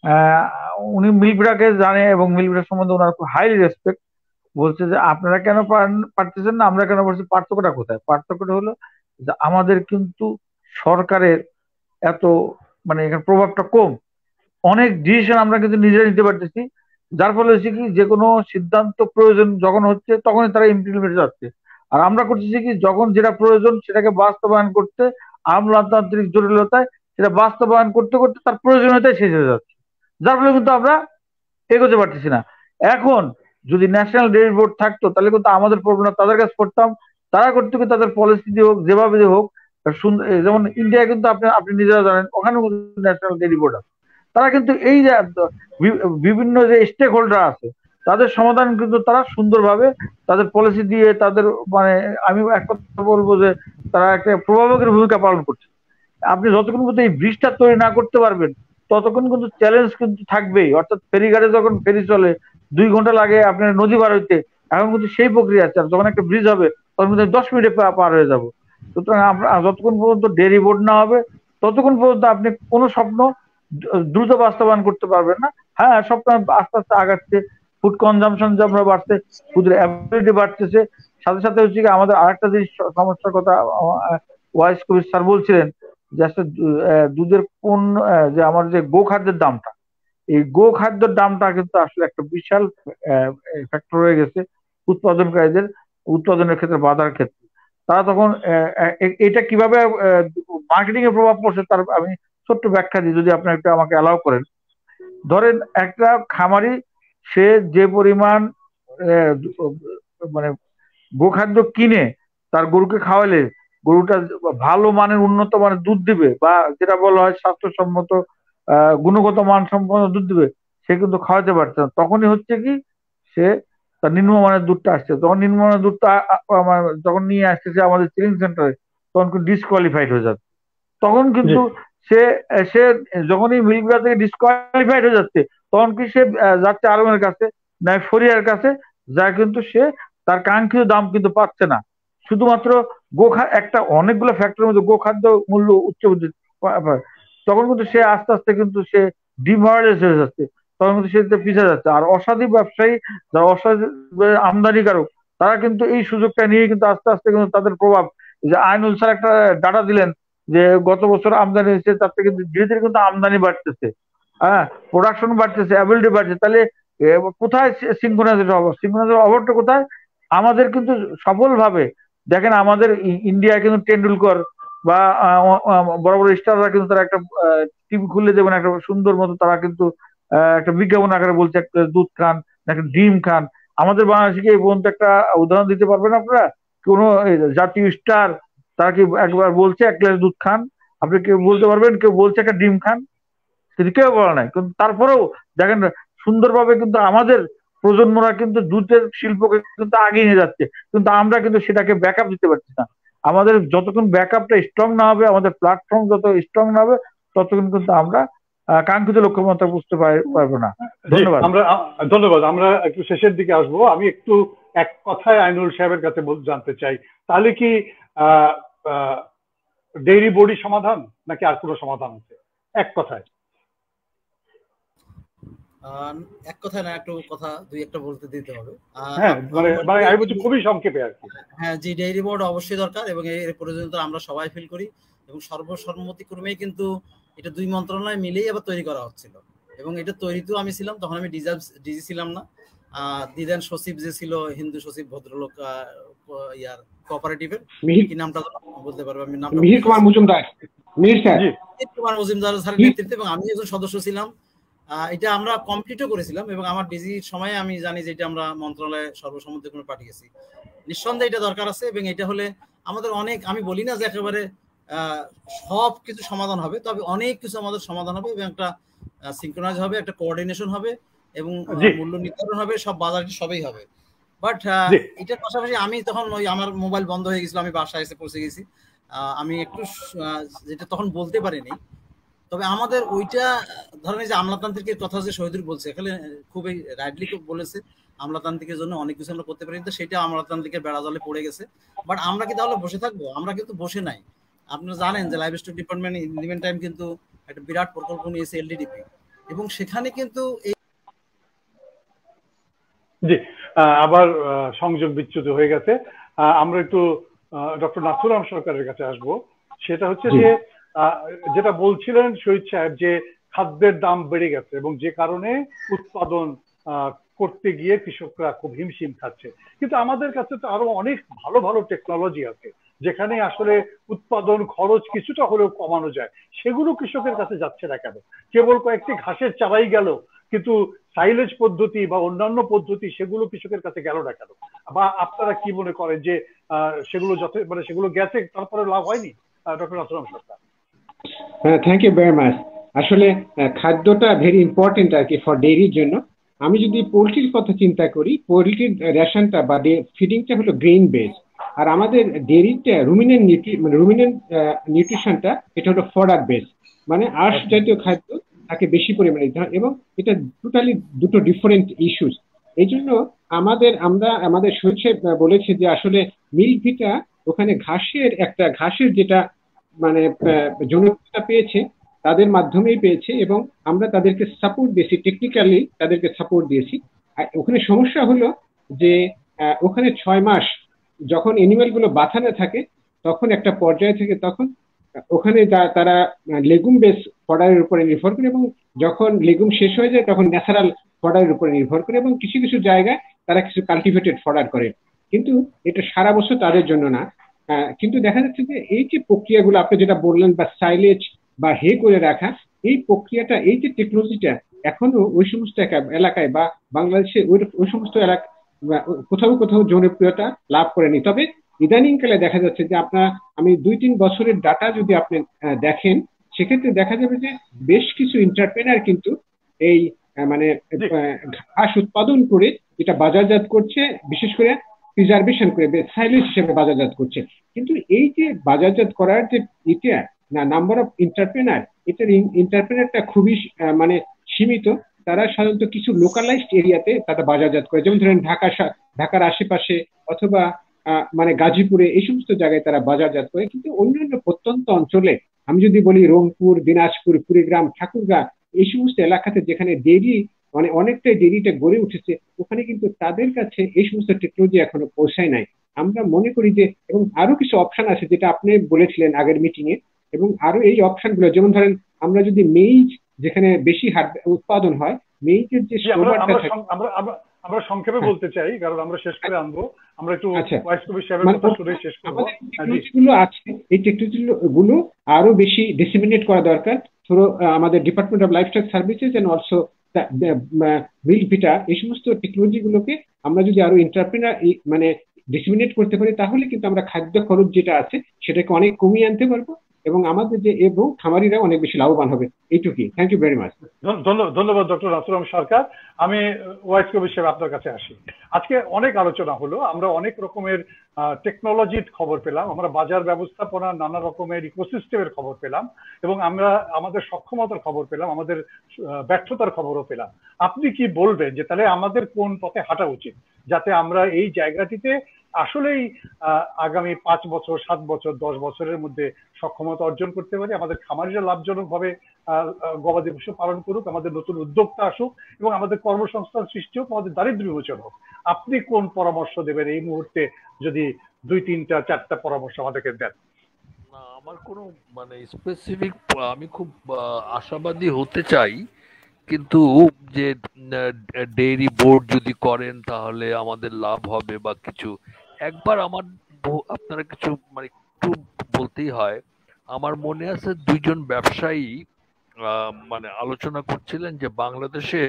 উনি মিল্কব্রাকে জানে এবং মিল্কব্রা সম্বন্ধে ওনার খুব হাইলি রেসপেক্ট। বলছে যে আপনারা কেন পারতেছেন না, আমরা কেন পারছি, পার্থক্যটা কোথায়? পার্থক্যটা হলো যে আমাদের কিন্তু সরকারের এত মানে এখানে প্রভাবটা কম, অনেক ডিসিশন আমরা কিন্তু নিজেরা নিতে পারতেছি, যার ফলে হচ্ছে কি যে কোনো সিদ্ধান্ত প্রয়োজন যখন হচ্ছে তখনই তারা ইমপ্লিমেন্ট যাচ্ছে। আর আমরা করতেছি কি যখন যেটা প্রয়োজন সেটাকে বাস্তবায়ন করতে আমলাতান্ত্রিক জটিলতায় সেটা বাস্তবায়ন করতে করতে তার প্রয়োজনীয়তাই শেষ হয়ে যাচ্ছে, যার ফলে কিন্তু আমরা এগোতে পারতেছি না। এখন যদি ন্যাশনাল ডেইরি বোর্ড থাকতো তাহলে কিন্তু আমাদের প্রবলেম তাদের কাছে করতাম, তারা করতে গিয়ে তাদের পলিসি দিয়ে হোক যেভাবে হোক যেমন ইন্ডিয়া কিন্তু আপনি নিজেরা জানেন ওখানে ন্যাশনাল ডেইরি বোর্ড আছে। তারা কিন্তু এই যে বিভিন্ন যে স্টেক হোল্ডার আছে তাদের সমাধান কিন্তু তারা সুন্দরভাবে তাদের পলিসি দিয়ে তাদের মানে আমি এক কথা বলবো যে তারা একটা প্রভাবকের ভূমিকা পালন করছে। আপনি যতক্ষণ পর্যন্ত এই ব্রিজটা তৈরি না করতে পারবেন ততক্ষণ কিন্তু চ্যালেঞ্জ কিন্তু থাকবেই। অর্থাৎ ফেরিঘাটে যখন ফেরি চলে 2 ঘন্টা লাগে আপনার নদী পার হইতে, এখন কিন্তু সেই প্রক্রিয়া আছে। যখন একটা ব্রিজ হবে তখন কিন্তু 10 মিনিটে পার হয়ে যাবো। সুতরাং আমরা যতক্ষণ পর্যন্ত ডেইরি বোর্ড না হবে ততক্ষণ পর্যন্ত আপনি কোনো স্বপ্ন দ্রুত বাস্তবায়ন করতে পারবেন না। হ্যাঁ, স্বপ্ন আস্তে আস্তে আগাচ্ছে, ফুড কনজাম্পশন যেমন বাড়ছে, ফুডের অ্যাভেলেবিলিটি বাড়তেছে, সাথে সাথে হচ্ছে কি আমাদের আরেকটা জিনিস সমস্যার কথা ওয়াইস কবির স্যার বলছিলেন যে আসলে দুধের পণ্য যে আমার যে গোখাদ্যের দামটা, এই গোখাদ্যের দামটা কিন্তু আসলে একটা বিশাল ফ্যাক্টর হয়ে গেছে উৎপাদনকারীদের উৎপাদনের ক্ষেত্রে বাধার ক্ষেত্রে। তারা তখন এটা কিভাবে মার্কেটিং এর প্রভাব পড়ছে তার আমি ছোট্ট ব্যাখ্যা দিই, যদি আপনি একটু আমাকে অ্যালাউ করেন। ধরেন একটা খামারি সে যে পরিমাণ মানে গোখাদ্য কিনে তার গরুকে খাওয়ালে গরুটা ভালো মানের উন্নত মানের দুধ দিবে বা যেটা বলা হয় স্বাস্থ্যসম্মত গুণগত মান সম্পন্ন দুধ দিবে, সে কিন্তু খাওয়াতে পারছে না। তখনই হচ্ছে কি সে তার নিম্নমানের দুধটা আসছে, তখন নিম্নমানের দুধটা যখন নিয়ে আসতেছে আমাদের চিলিং সেন্টারে তখন কিন্তু ডিসকোয়ালিফাইড হয়ে যাচ্ছে। তখন কিন্তু সে সে যখনই মিল্কব্রা থেকে ডিসকোয়ালিফাইড হয়ে যাচ্ছে তখন কি সে যাচ্ছে আরবের কাছে না ফরিয়ার কাছে, যা কিন্তু সে তার কাঙ্ক্ষিত দাম কিন্তু পাচ্ছে না। শুধুমাত্র একটা অনেকগুলো ফ্যাক্টরের মধ্যে গোখাদ্য মূল্য উচ্চ তখন কিন্তু সে আস্তে আস্তে কিন্তু সে ডিমোরালাইজ হয়ে যাচ্ছে, তখন কিন্তু সে পিছিয়ে যাচ্ছে। আর অসাধু ব্যবসায়ী যারা অসাধু আমদানিকারক তারা কিন্তু এই সুযোগটা নিয়ে কিন্তু আস্তে আস্তে কিন্তু তাদের প্রভাব, যে আইনুল স্যার একটা ডাটা দিলেন যে গত বছর আমদানি হয়েছে তার থেকে ধীরে ধীরে কিন্তু আমদানি বাড়তেছে, হ্যাঁ প্রোডাকশন বাড়তেছে, অ্যাবিলিটি বাড়ছে। তাহলে কোথায় সিনক্রোনাইজেশন অভাব? সিনক্রোনাইজেশন অভাবটা কোথায়? আমাদের কিন্তু সফলভাবে দেখেন আমাদের ইন্ডিয়ায় কিন্তু টেন্ডুলকর বা বড় বড় স্টাররা কিন্তু তারা একটা টিভি খুললে যেমন একটা সুন্দর মতো তারা কিন্তু একটা বিজ্ঞাপন আকারে বলছে একটা দুধ খান, একটা ডিম খান। আমাদের বাংলাদেশকে এই পর্যন্ত একটা উদাহরণ দিতে পারবেন আপনারা? কোনো জাতীয় স্টার তারা কি একবার বলছে 1 গ্লাস দুধ খান? আপনি কেউ বলতে পারবেন কেউ বলছে একটা ডিম খান? সেটা কেউ বলা নাই। কিন্তু তারপরেও দেখেন সুন্দরভাবে কিন্তু আমাদের প্রজন্মরা কিন্তু দুধের শিল্পকে কিন্তু আগিয়ে নিয়ে যাচ্ছে, কিন্তু আমরা কিন্তু সেটাকে ব্যাকআপ দিতে পারছি না। আমাদের যতক্ষণ ব্যাকআপটা স্ট্রং না হবে, আমাদের প্ল্যাটফর্ম যত স্ট্রং না হবে ততক্ষণ কিন্তু আমরা কাঙ্ক্ষিত লক্ষ্যমাত্রা বুঝতে পারবো না। ধন্যবাদ। ধন্যবাদ। আমরা একটু শেষের দিকে আসবো। আমি একটু এক কথায় আইনুল সাহেবের কাছে জানতে চাই, তাহলে কি ডেইরি বোর্ডই সমাধান নাকি আর কোনো সমাধান আছে? এক কথায়। এক কথায় না, একটু কথা দুই একটা বলতে দিতে হবে। হ্যাঁ, মানে আমি বলছি খুবই সংক্ষেপে আর কি। হ্যাঁ জি, ডেইরি বোর্ড অবশ্যই দরকার এবং এর প্রয়োজনীয়তা আমরা সবাই ফিল করি এবং সর্বসম্মতিক্রমেই কিন্তু এটা 2 মন্ত্রণালয় মিলেই আবার তৈরি করা হচ্ছিল এবং এটা তৈরিতেও আমি ছিলাম, তখন আমি ডিজি ছিলাম না। দিদান সচিব যে ছিল হিন্দু সচিব ভদ্রলোক ইয়ার কোঅপারেটিভের, কি নামটা বলতে পারবো আমি? নামটা মিহির কুমার মজুমদার। মিহির কুমার মজুমদার স্যারের নেতৃত্বে এবং আমি একজন সদস্য ছিলাম। এটা আমরা কমপ্লিটও করেছিলাম এবং আমার ডিজির সময় আমি জানি যে এটা আমরা মন্ত্রণালয়ে সর্বসম্মতিক্রমে পাঠিয়েছি। নিঃসন্দেহে এটা দরকার আছে এবং এটা হলে আমাদের অনেক, আমি বলি না যে একেবারে সব কিছু সমাধান হবে, তবে অনেক কিছু আমাদের সমাধান হবে এবং একটা সিনক্রোনাইজ হবে, একটা কোঅর্ডিনেশন হবে এবং মূল্য নির্ধারণ হবে, সব বাজার সবই হবে। বাট এটার পাশাপাশি আমি তখন ওই আমার মোবাইল বন্ধ হয়ে গেছিল, আমি বাসায় এসে পৌঁছে গেছি, আমি একটু যেটা তখন বলতে পারিনি। তবে আমাদের ওইটা ধরেন যে আমলাতান্ত্রিকের কথা যে শহীদুল বলছে, এখানে খুবই রাইটলি বলেছে, আমলাতান্ত্রিকের জন্য অনেক কিছু আমরা করতে পারি, কিন্তু সেটা আমলাতান্ত্রিকের বেড়া জলে পড়ে গেছে। বাট আমরা কি তাহলে বসে থাকবো? আমরা কিন্তু বসে নাই। আপনারা জানেন যে livestock department in time কিন্তু একটা বিরাট প্রকল্প নিয়েছে এলডিডিপি, এবং সেখানে কিন্তু এই জি আবার সংযোগ বিচ্যুত হয়ে গেছে। আমরা একটু ডক্টর নাথুরাম সরকারের কাছে আসব। সেটা হচ্ছে যে যেটা বলছিলেন শহীদ সাহেব, যে খাদ্যের দাম বেড়ে গেছে এবং যে কারণে উৎপাদন করতে গিয়ে কৃষকরা খুব হিমশিম খাচ্ছে। কিন্তু আমাদের কাছে তো আরো অনেক ভালো ভালো টেকনোলজি আছে যেখানে আসলে উৎপাদন খরচ কিছুটা হলেও কমানো যায়, সেগুলো কৃষকের কাছে যাচ্ছে না কেন? কেবল কয়েকটি ঘাসের চারাই গেল, কিন্তু সাইলেজ পদ্ধতি বা অন্যান্য পদ্ধতি সেগুলো কৃষকের কাছে গেল না কেন? বা আপনারা কি মনে করেন যে সেগুলো মানে সেগুলো গেছে তারপরে লাভ হয়নি? Doctor Nathuram Sarkar. Thank you very much. আসলে খাদ্যটা ভেরি ইম্পর্টেন্ট আর কি ফর ডেইরির জন্য। আমি যদি পোলট্রির কথা চিন্তা করি, পোলট্রির রেশনটা বা ফিডিংটা হলো গ্রেইন বেস, আর আমাদের ডেইরিটা রুমিনেন্ট নিউট্রিশনটা এটা হলো ফডার বেস, মানে আঁশ জাতীয় খাদ্য তাকে বেশি পরিমাণে দিতে হয়, এবং এটা টোটালি দুটো ডিফারেন্ট ইস্যুস। এই জন্য আমাদের শহীদ সাহেব বলেছে যে আসলে মিল্কভিটা ওখানে ঘাসের যেটা মানে জনপ্রিয়তা পেয়েছে তাদের মাধ্যমেই পেয়েছে, এবং আমরা তাদেরকে সাপোর্ট দিয়েছি, টেকনিক্যালি তাদেরকে সাপোর্ট দিয়েছি। ওখানে সমস্যা হলো যে ওখানে 6 মাস যখন এনিম্যাল গুলো বাঁচানো থাকে, তখন একটা পর্যায়ে থেকে তখন ওখানে তারা লেগুম বেস ফডারের উপরে নির্ভর করে, এবং যখন লেগুম শেষ হয়ে যায় তখন ন্যাচারাল ফডারের উপরে নির্ভর করে, এবং কিছু কিছু জায়গায় তারা কিছু কাল্টিভেটেড ফডার করে। কিন্তু এটা সারা বছর তাদের জন্য না। কিন্তু দেখা যাচ্ছে যে এই যে প্রক্রিয়াগুলো আপনি যেটা বললেন, বা সাইলেজ বা হে করে রাখা, এই প্রক্রিয়াটা, এই যে টেকনোলজিটা এখনো ওই সমস্ত এলাকায় বা বাংলাদেশে ওই সমস্ত এলাকা কোথাও কোথাও জনপ্রিয়তা লাভ করেনি। তবে ইদানিংকালে দেখা যাচ্ছে যে আমি 2-3 বছরের ডাটা যদি আপনি দেখেন, সেক্ষেত্রে দেখা যাবে যে বেশ কিছু এন্টারপ্রেনার কিন্তু এই মানে ঘাস উৎপাদন করে এটা বাজারজাত করছে, বিশেষ করে প্রিজার্ভেশন করে সাইলেজ হিসেবে বাজারজাত করছে। কিন্তু এই যে বাজারজাত করার যে নাম্বার অফ এন্টারপ্রেনার, এটার এন্টারপ্রেনারটা খুবই মানে সীমিত। তারা সাধারণত কিছু লোকালাইজড এরিয়াতে তারা বাজারজাত করে, যেমন ধরেন ঢাকার আশেপাশে অথবা মানে গাজীপুরে, এই সমস্ত জায়গায় তারা বাজারজাত করে। কিন্তু অন্যান্য প্রত্যন্ত অঞ্চলে, আমি যদি বলি রংপুর, দিনাজপুর, কুড়িগ্রাম, ঠাকুরগাঁ, এই সমস্ত এলাকাতে যেখানে ডেইরি মানে অনেকটাই ডেইরিটা গড়ে উঠেছে, ওখানে কিন্তু তাদের কাছে এই সমস্ত টেকনোলজি এখনো পৌঁছায় নাই। আমরা মনে করি যে, এবং আরো কিছু অপশন আছে যেটা আপনি বলেছিলেন আগের মিটিং এ, এবং আরো এই অপশন গুলো, যেমন ধরেন আমরা যদি মেইজ যেখানে বেশি উৎপাদন হয়, মেইজের যে আমরা সংক্ষেপে বলতে চাই, কারণ আমরা শেষ করে আনবো। আমরা একটু ওয়াইস কবির সাহেবের কথা শুনে শেষ করব। টেকনোলজিগুলো আছে, এই টেকনোলজিগুলো আরো বেশি ডিসেমিনেট করা দরকার থ্রু আমাদের department of livestock services and also Milk Vita. এই সমস্ত টেকনোলজি গুলোকে আমরা যদি আরো এন্টারপ্রেনার মানে ডিসেমিনেট করতে পারি, তাহলে কিন্তু আমরা খাদ্য খরচ যেটা আছে সেটাকে অনেক কমিয়ে আনতে পারবো, এবং আমাদের এবং খামারিরা অনেক বেশি লাভবান হবে। এইটুকুই। Thank you very much. ধন্যবাদ ডক্টর নাথুরাম সরকার। আমি ওয়াইস কবির সাহেব আপনার কাছে আসি। আজকে অনেক আলোচনা হলো, আমরা অনেক রকমের টেকনোলজির খবর পেলাম, আমরা বাজার ব্যবস্থাপনার নানা রকমের ইকোসিস্টেমের খবর পেলাম, এবং আমরা আমাদের সক্ষমতার খবর পেলাম, আমাদের ব্যর্থতার খবরও পেলাম। আপনি কি বলবেন যে তাহলে আমাদের কোন পথে হাঁটা উচিত, যাতে আমরা এই জায়গাটিতে আসলেই আগামী 5 বছর, 7 বছর, 10 বছরের মধ্যে সক্ষমতা অর্জন করতে পারি, আমাদের খামারিরা লাভজনক ভাবে গবাদি পশু পালন করুক, আমাদের নতুন উদ্যোক্তা আসুক, এবং আমাদের কর্মসংস্থান সৃষ্টি হোক, আমাদের দারিদ্র্য বিমোচন হোক? আপনি কোন পরামর্শ দেবেন এই মুহূর্তে, যদি 2-3-4টা পরামর্শ আমাদেরকে দেন? না, আমার কোনো মানে স্পেসিফিক, আমি খুব আশাবাদী হতে চাই, কিন্তু যে ডেইরি বোর্ড যদি করেন তাহলে আমাদের লাভ হবে বা কিছু, একবার আপনারা কিছু মানে একটু বলতেই হয়। আমার মনে আছে 2জন ব্যবসায়ী মানে আলোচনা করছিলেন যে বাংলাদেশে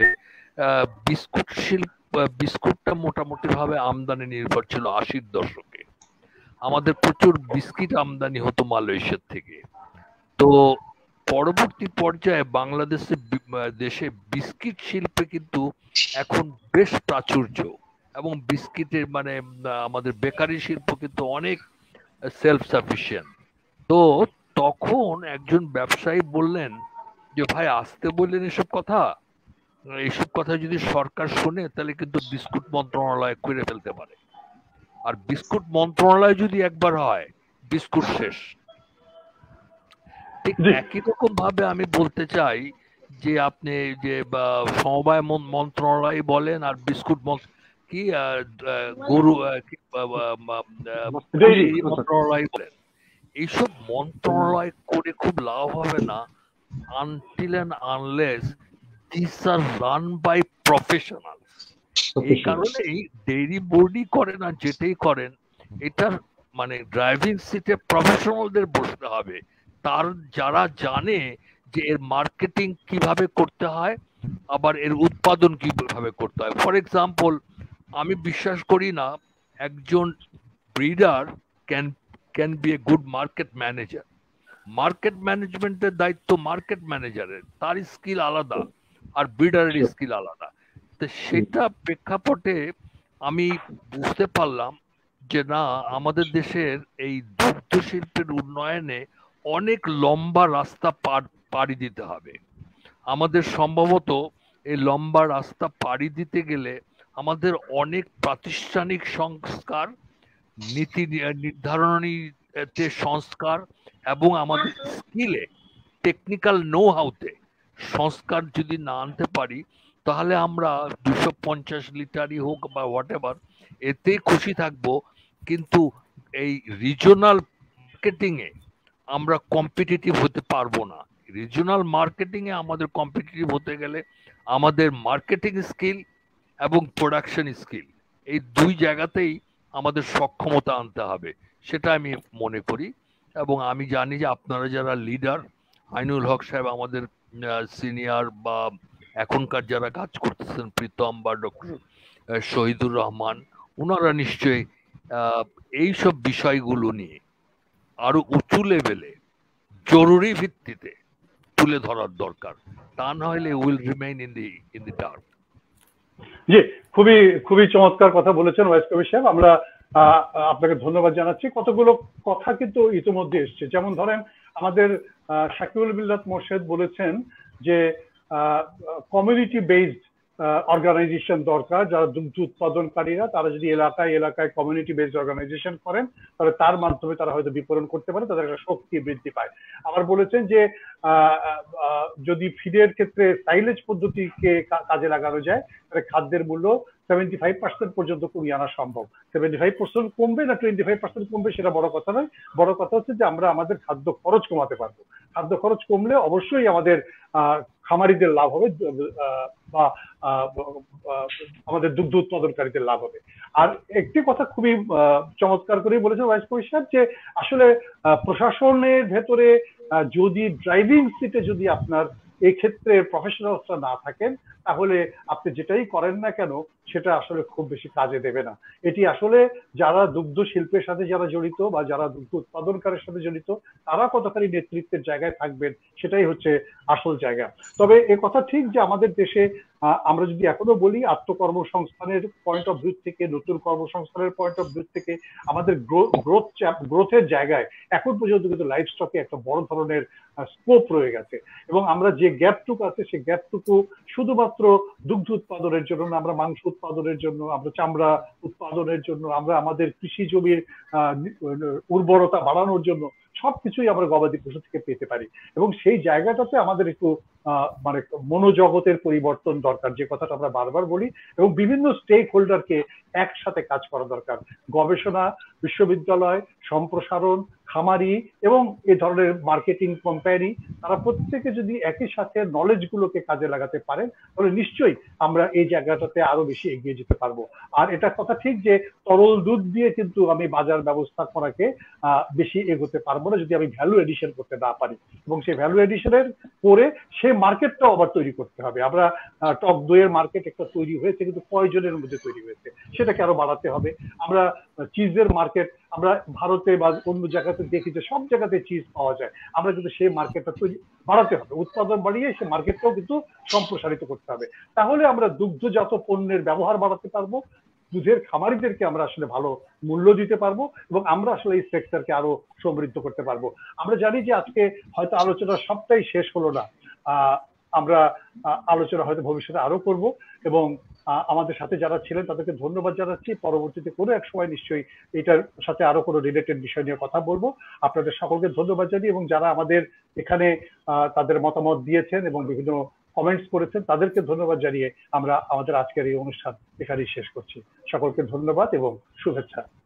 বিস্কুটটা মোটামুটি ভাবে আমদানি নির্ভর ছিল 80-র দশকে। আমাদের প্রচুর বিস্কিট আমদানি হতো মালয়েশিয়ার থেকে। তো পরবর্তী পর্যায়ে দেশে বিস্কিট শিল্পে কিন্তু এখন বেশ প্রাচুর্য, এবং বিস্কিটের মানে আমাদের বেকারি শিল্প কিন্তু অনেক সেলফ সাফিসিয়েন্ট। তো তখন একজন ব্যবসায়ী বললেন যে ভাই আসতে বললেন এইসব কথা যদি সরকার শুনে তাহলে কিন্তু বিস্কুট মন্ত্রণালয় করে ফেলতে পারে, আর বিস্কুট মন্ত্রণালয় যদি একবার হয় বিস্কুট শেষ। ঠিক একই রকম ভাবে আমি বলতে চাই যে আপনি যে সমবায় মন্ত্রণালয় বলেন আর বিস্কুট কি গরু মন্ত্রণালয় বলেন, এইসব মন্ত্রণালয় করে খুব লাভ হবে না until and unless these are run by professionals. এই কারণেই ডেইরি বোর্ডই করেন আর যেটাই করেন, এটার মানে ড্রাইভিং সিটে প্রফেশনালদের বসতে হবে, তার যারা জানে যে এর মার্কেটিং কিভাবে করতে হয়, আবার এর উৎপাদন কিভাবে করতে হয়। ফর এক্সাম্পল, আমি বিশ্বাস করি না একজন breeder can be a good market manager. Market ম্যানেজমেন্টের দায়িত্ব মার্কেট ম্যানেজারের, তার স্কিল আলাদা আর ব্রিডারের স্কিল আলাদা। তো সেটা প্রেক্ষাপটে আমি বুঝতে পারলাম যে না, আমাদের দেশের এই দুগ্ধ শিল্পের উন্নয়নে অনেক লম্বা রাস্তা পাড়ি দিতে হবে। আমাদের সম্ভবত এই লম্বা রাস্তা পাড়ি দিতে গেলে আমাদের অনেক প্রাতিষ্ঠানিক সংস্কার, নীতি নির্ধারণীতে সংস্কার, এবং আমাদের স্কিলে, টেকনিক্যাল নো হাউতে সংস্কার যদি না আনতে পারি, তাহলে আমরা 250 লিটারই হোক বা হোয়াট এভার, এতে খুশি থাকবো, কিন্তু এই রিজনাল মার্কেটিং এ আমরা কম্পিটিটিভ হতে পারবো না। রিজনাল মার্কেটিং এ আমাদের কম্পিটিটিভ হতে গেলে আমাদের মার্কেটিং স্কিল এবং প্রোডাকশন স্কিল, এই দুই জায়গাতেই আমাদের সক্ষমতা আনতে হবে, সেটা আমি মনে করি। এবং আমি জানি যে আপনারা যারা লিডার, আইনুল হক সাহেব আমাদের সিনিয়র, বা এখনকার যারা কাজ করতেছেন প্রীতম বা ডক্টর শহীদুর রহমান, ওনারা নিশ্চয়ই এইসব বিষয়গুলো নিয়ে আরো উঁচু লেভেলে জরুরি ভিত্তিতে তুলে ধরার দরকার, তা না হলে will remain in the dark. জি, খুবই খুবই চমৎকার কথা বলেছেন ওয়াইস কবির সাহেব। আমরা আপনাকে ধন্যবাদ জানাচ্ছি। কতগুলো কথা কিন্তু ইতিমধ্যে এসছে, যেমন ধরেন আমাদের শাকিউল মিল্লাত মোর্শেদ বলেছেন যে কমিউনিটি বেসড অর্গানাইজেশন দরকার। যারা দুগ্ধ উৎপাদনকারীরা তারা যদি এলাকায় এলাকায় কমিউনিটি বেসড অর্গানাইজেশন করেন, তাহলে তার মাধ্যমে তারা হয়তো বিপণন করতে পারে, তাদের একটা শক্তি বৃদ্ধি পায়। আবার বলেছেন যে যদি ফিডের ক্ষেত্রে সাইলেজ পদ্ধতিকে কাজে লাগানো যায়, তাহলে খাদ্যের মূল্য 75% পর্যন্ত কমিয়ে আনা সম্ভব। 75% কমবে না 25% কমবে সেটা বড় কথা নয়, বড় কথা হচ্ছে যে আমরা আমাদের খাদ্য খরচ কমাতে পারবো। খাদ্য খরচ কমলে অবশ্যই আমাদের খামারিদের লাভ হবে, বা আমাদের দুগ্ধ উৎপাদনকারীদের লাভ হবে। আর একটি কথা খুবই চমৎকার করে বলেছেন ওয়াইস কবির সাহেব, যে আসলে প্রশাসনের ভেতরে যদি ড্রাইভিং সিটে যদি আপনার এই ক্ষেত্রে প্রফেশনালসরা না থাকেন, তাহলে আপনি যেটাই করেন না কেন সেটা আসলে খুব বেশি কাজে দেবে না। এটি আসলে যারা দুগ্ধ শিল্পের সাথে যারা জড়িত বা যারা দুগ্ধ উৎপাদনকারীর সাথে জড়িত, তারা কতখানি নেতৃত্বের জায়গায় থাকবেন সেটাই হচ্ছে আসল জায়গা। তবে এ কথা ঠিক যে আমাদের দেশে আমরা যদি এখনো বলি আত্মকর্মসংস্থানের পয়েন্ট অফ ভিউ থেকে, নতুন কর্মসংস্থানের পয়েন্ট অফ ভিউ থেকে, আমাদের গ্রোথের জায়গায় এখন পর্যন্ত কিন্তু লাইফ স্টকে একটা বড় ধরনের স্কোপ রয়ে গেছে। এবং আমরা যে গ্যাপটুকু আছে সেই গ্যাপটুকু শুধুমাত্র দুগ্ধ উৎপাদনের জন্য না, আমরা মাংস উৎপাদনের জন্য, আমরা চামড়া উৎপাদনের জন্য, আমরা আমাদের কৃষি জমির উর্বরতা বাড়ানোর জন্য সবকিছুই আমরা গবাদি পশু থেকে পেতে পারি। এবং সেই জায়গাটাতে আমাদের একটু মানে মনোজগতের পরিবর্তন দরকার, যে কথাটা আমরা বারবার বলি, এবং বিভিন্ন স্টেক হোল্ডারকে একসাথে কাজ করা দরকার। গবেষণা, বিশ্ববিদ্যালয়, সম্প্রসারণ, খামারি এবং এই ধরনের মার্কেটিং কোম্পানি, তারা প্রত্যেকে যদি একই সাথে নলেজ গুলোকে কাজে লাগাতে পারেন, তাহলে নিশ্চয়ই আমরা এই জায়গাটাতে আরো বেশি এগিয়ে যেতে পারবো। আর এটা কথা ঠিক যে তরল দুধ দিয়ে কিন্তু আমি বাজার ব্যবস্থা করাকে বেশি এগোতে পারবো না যদি আমি ভ্যালু এডিশন করতে না পারি। এবং সেই ভ্যালু এডিশনের পরে সে সেই মার্কেটটাও আবার তৈরি করতে হবে। আমরা টক দইয়ের মার্কেট একটা তৈরি হয়েছে, কিন্তু কয়জনের মধ্যে তৈরি হয়েছে, সেটাকে আরো বাড়াতে হবে। আমরা চিজের মার্কেট আমরা ভারতে বা অন্য জায়গাতে দেখি যে সব জায়গাতে চিজ পাওয়া যায়, আমরা কিন্তু সেই মার্কেটটা তৈরি বাড়াতে হবে, উৎপাদন বাড়িয়ে সেই মার্কেটটাও কিন্তু সম্প্রসারিত করতে হবে। তাহলে আমরা দুগ্ধজাত পণ্যের ব্যবহার বাড়াতে পারবো, দুধের খামারিদেরকে আমরা আসলে ভালো মূল্য দিতে পারবো, এবং আমরা আসলে এই সেক্টরকে আরো সমৃদ্ধ করতে পারবো। আমরা জানি যে আজকে হয়তো আলোচনা সবটাই শেষ হলো না, আমরা আলোচনা হয়তো ভবিষ্যতে আরো করব, এবং আমাদের সাথে যারা ছিলেন তাদেরকে ধন্যবাদ জানাচ্ছি। পরবর্তীতে কোনো এক সময় নিশ্চয়ই এটার সাথে আরো কোনো রিলেটেড বিষয় নিয়ে কথা বলবো। আপনাদের সকলকে ধন্যবাদ জানিয়ে, এবং যারা আমাদের এখানে তাদের মতামত দিয়েছেন এবং বিভিন্ন কমেন্টস করেছেন তাদেরকে ধন্যবাদ জানিয়ে আমরা আমাদের আজকের এই অনুষ্ঠান এখানেই শেষ করছি। সকলকে ধন্যবাদ এবং শুভেচ্ছা।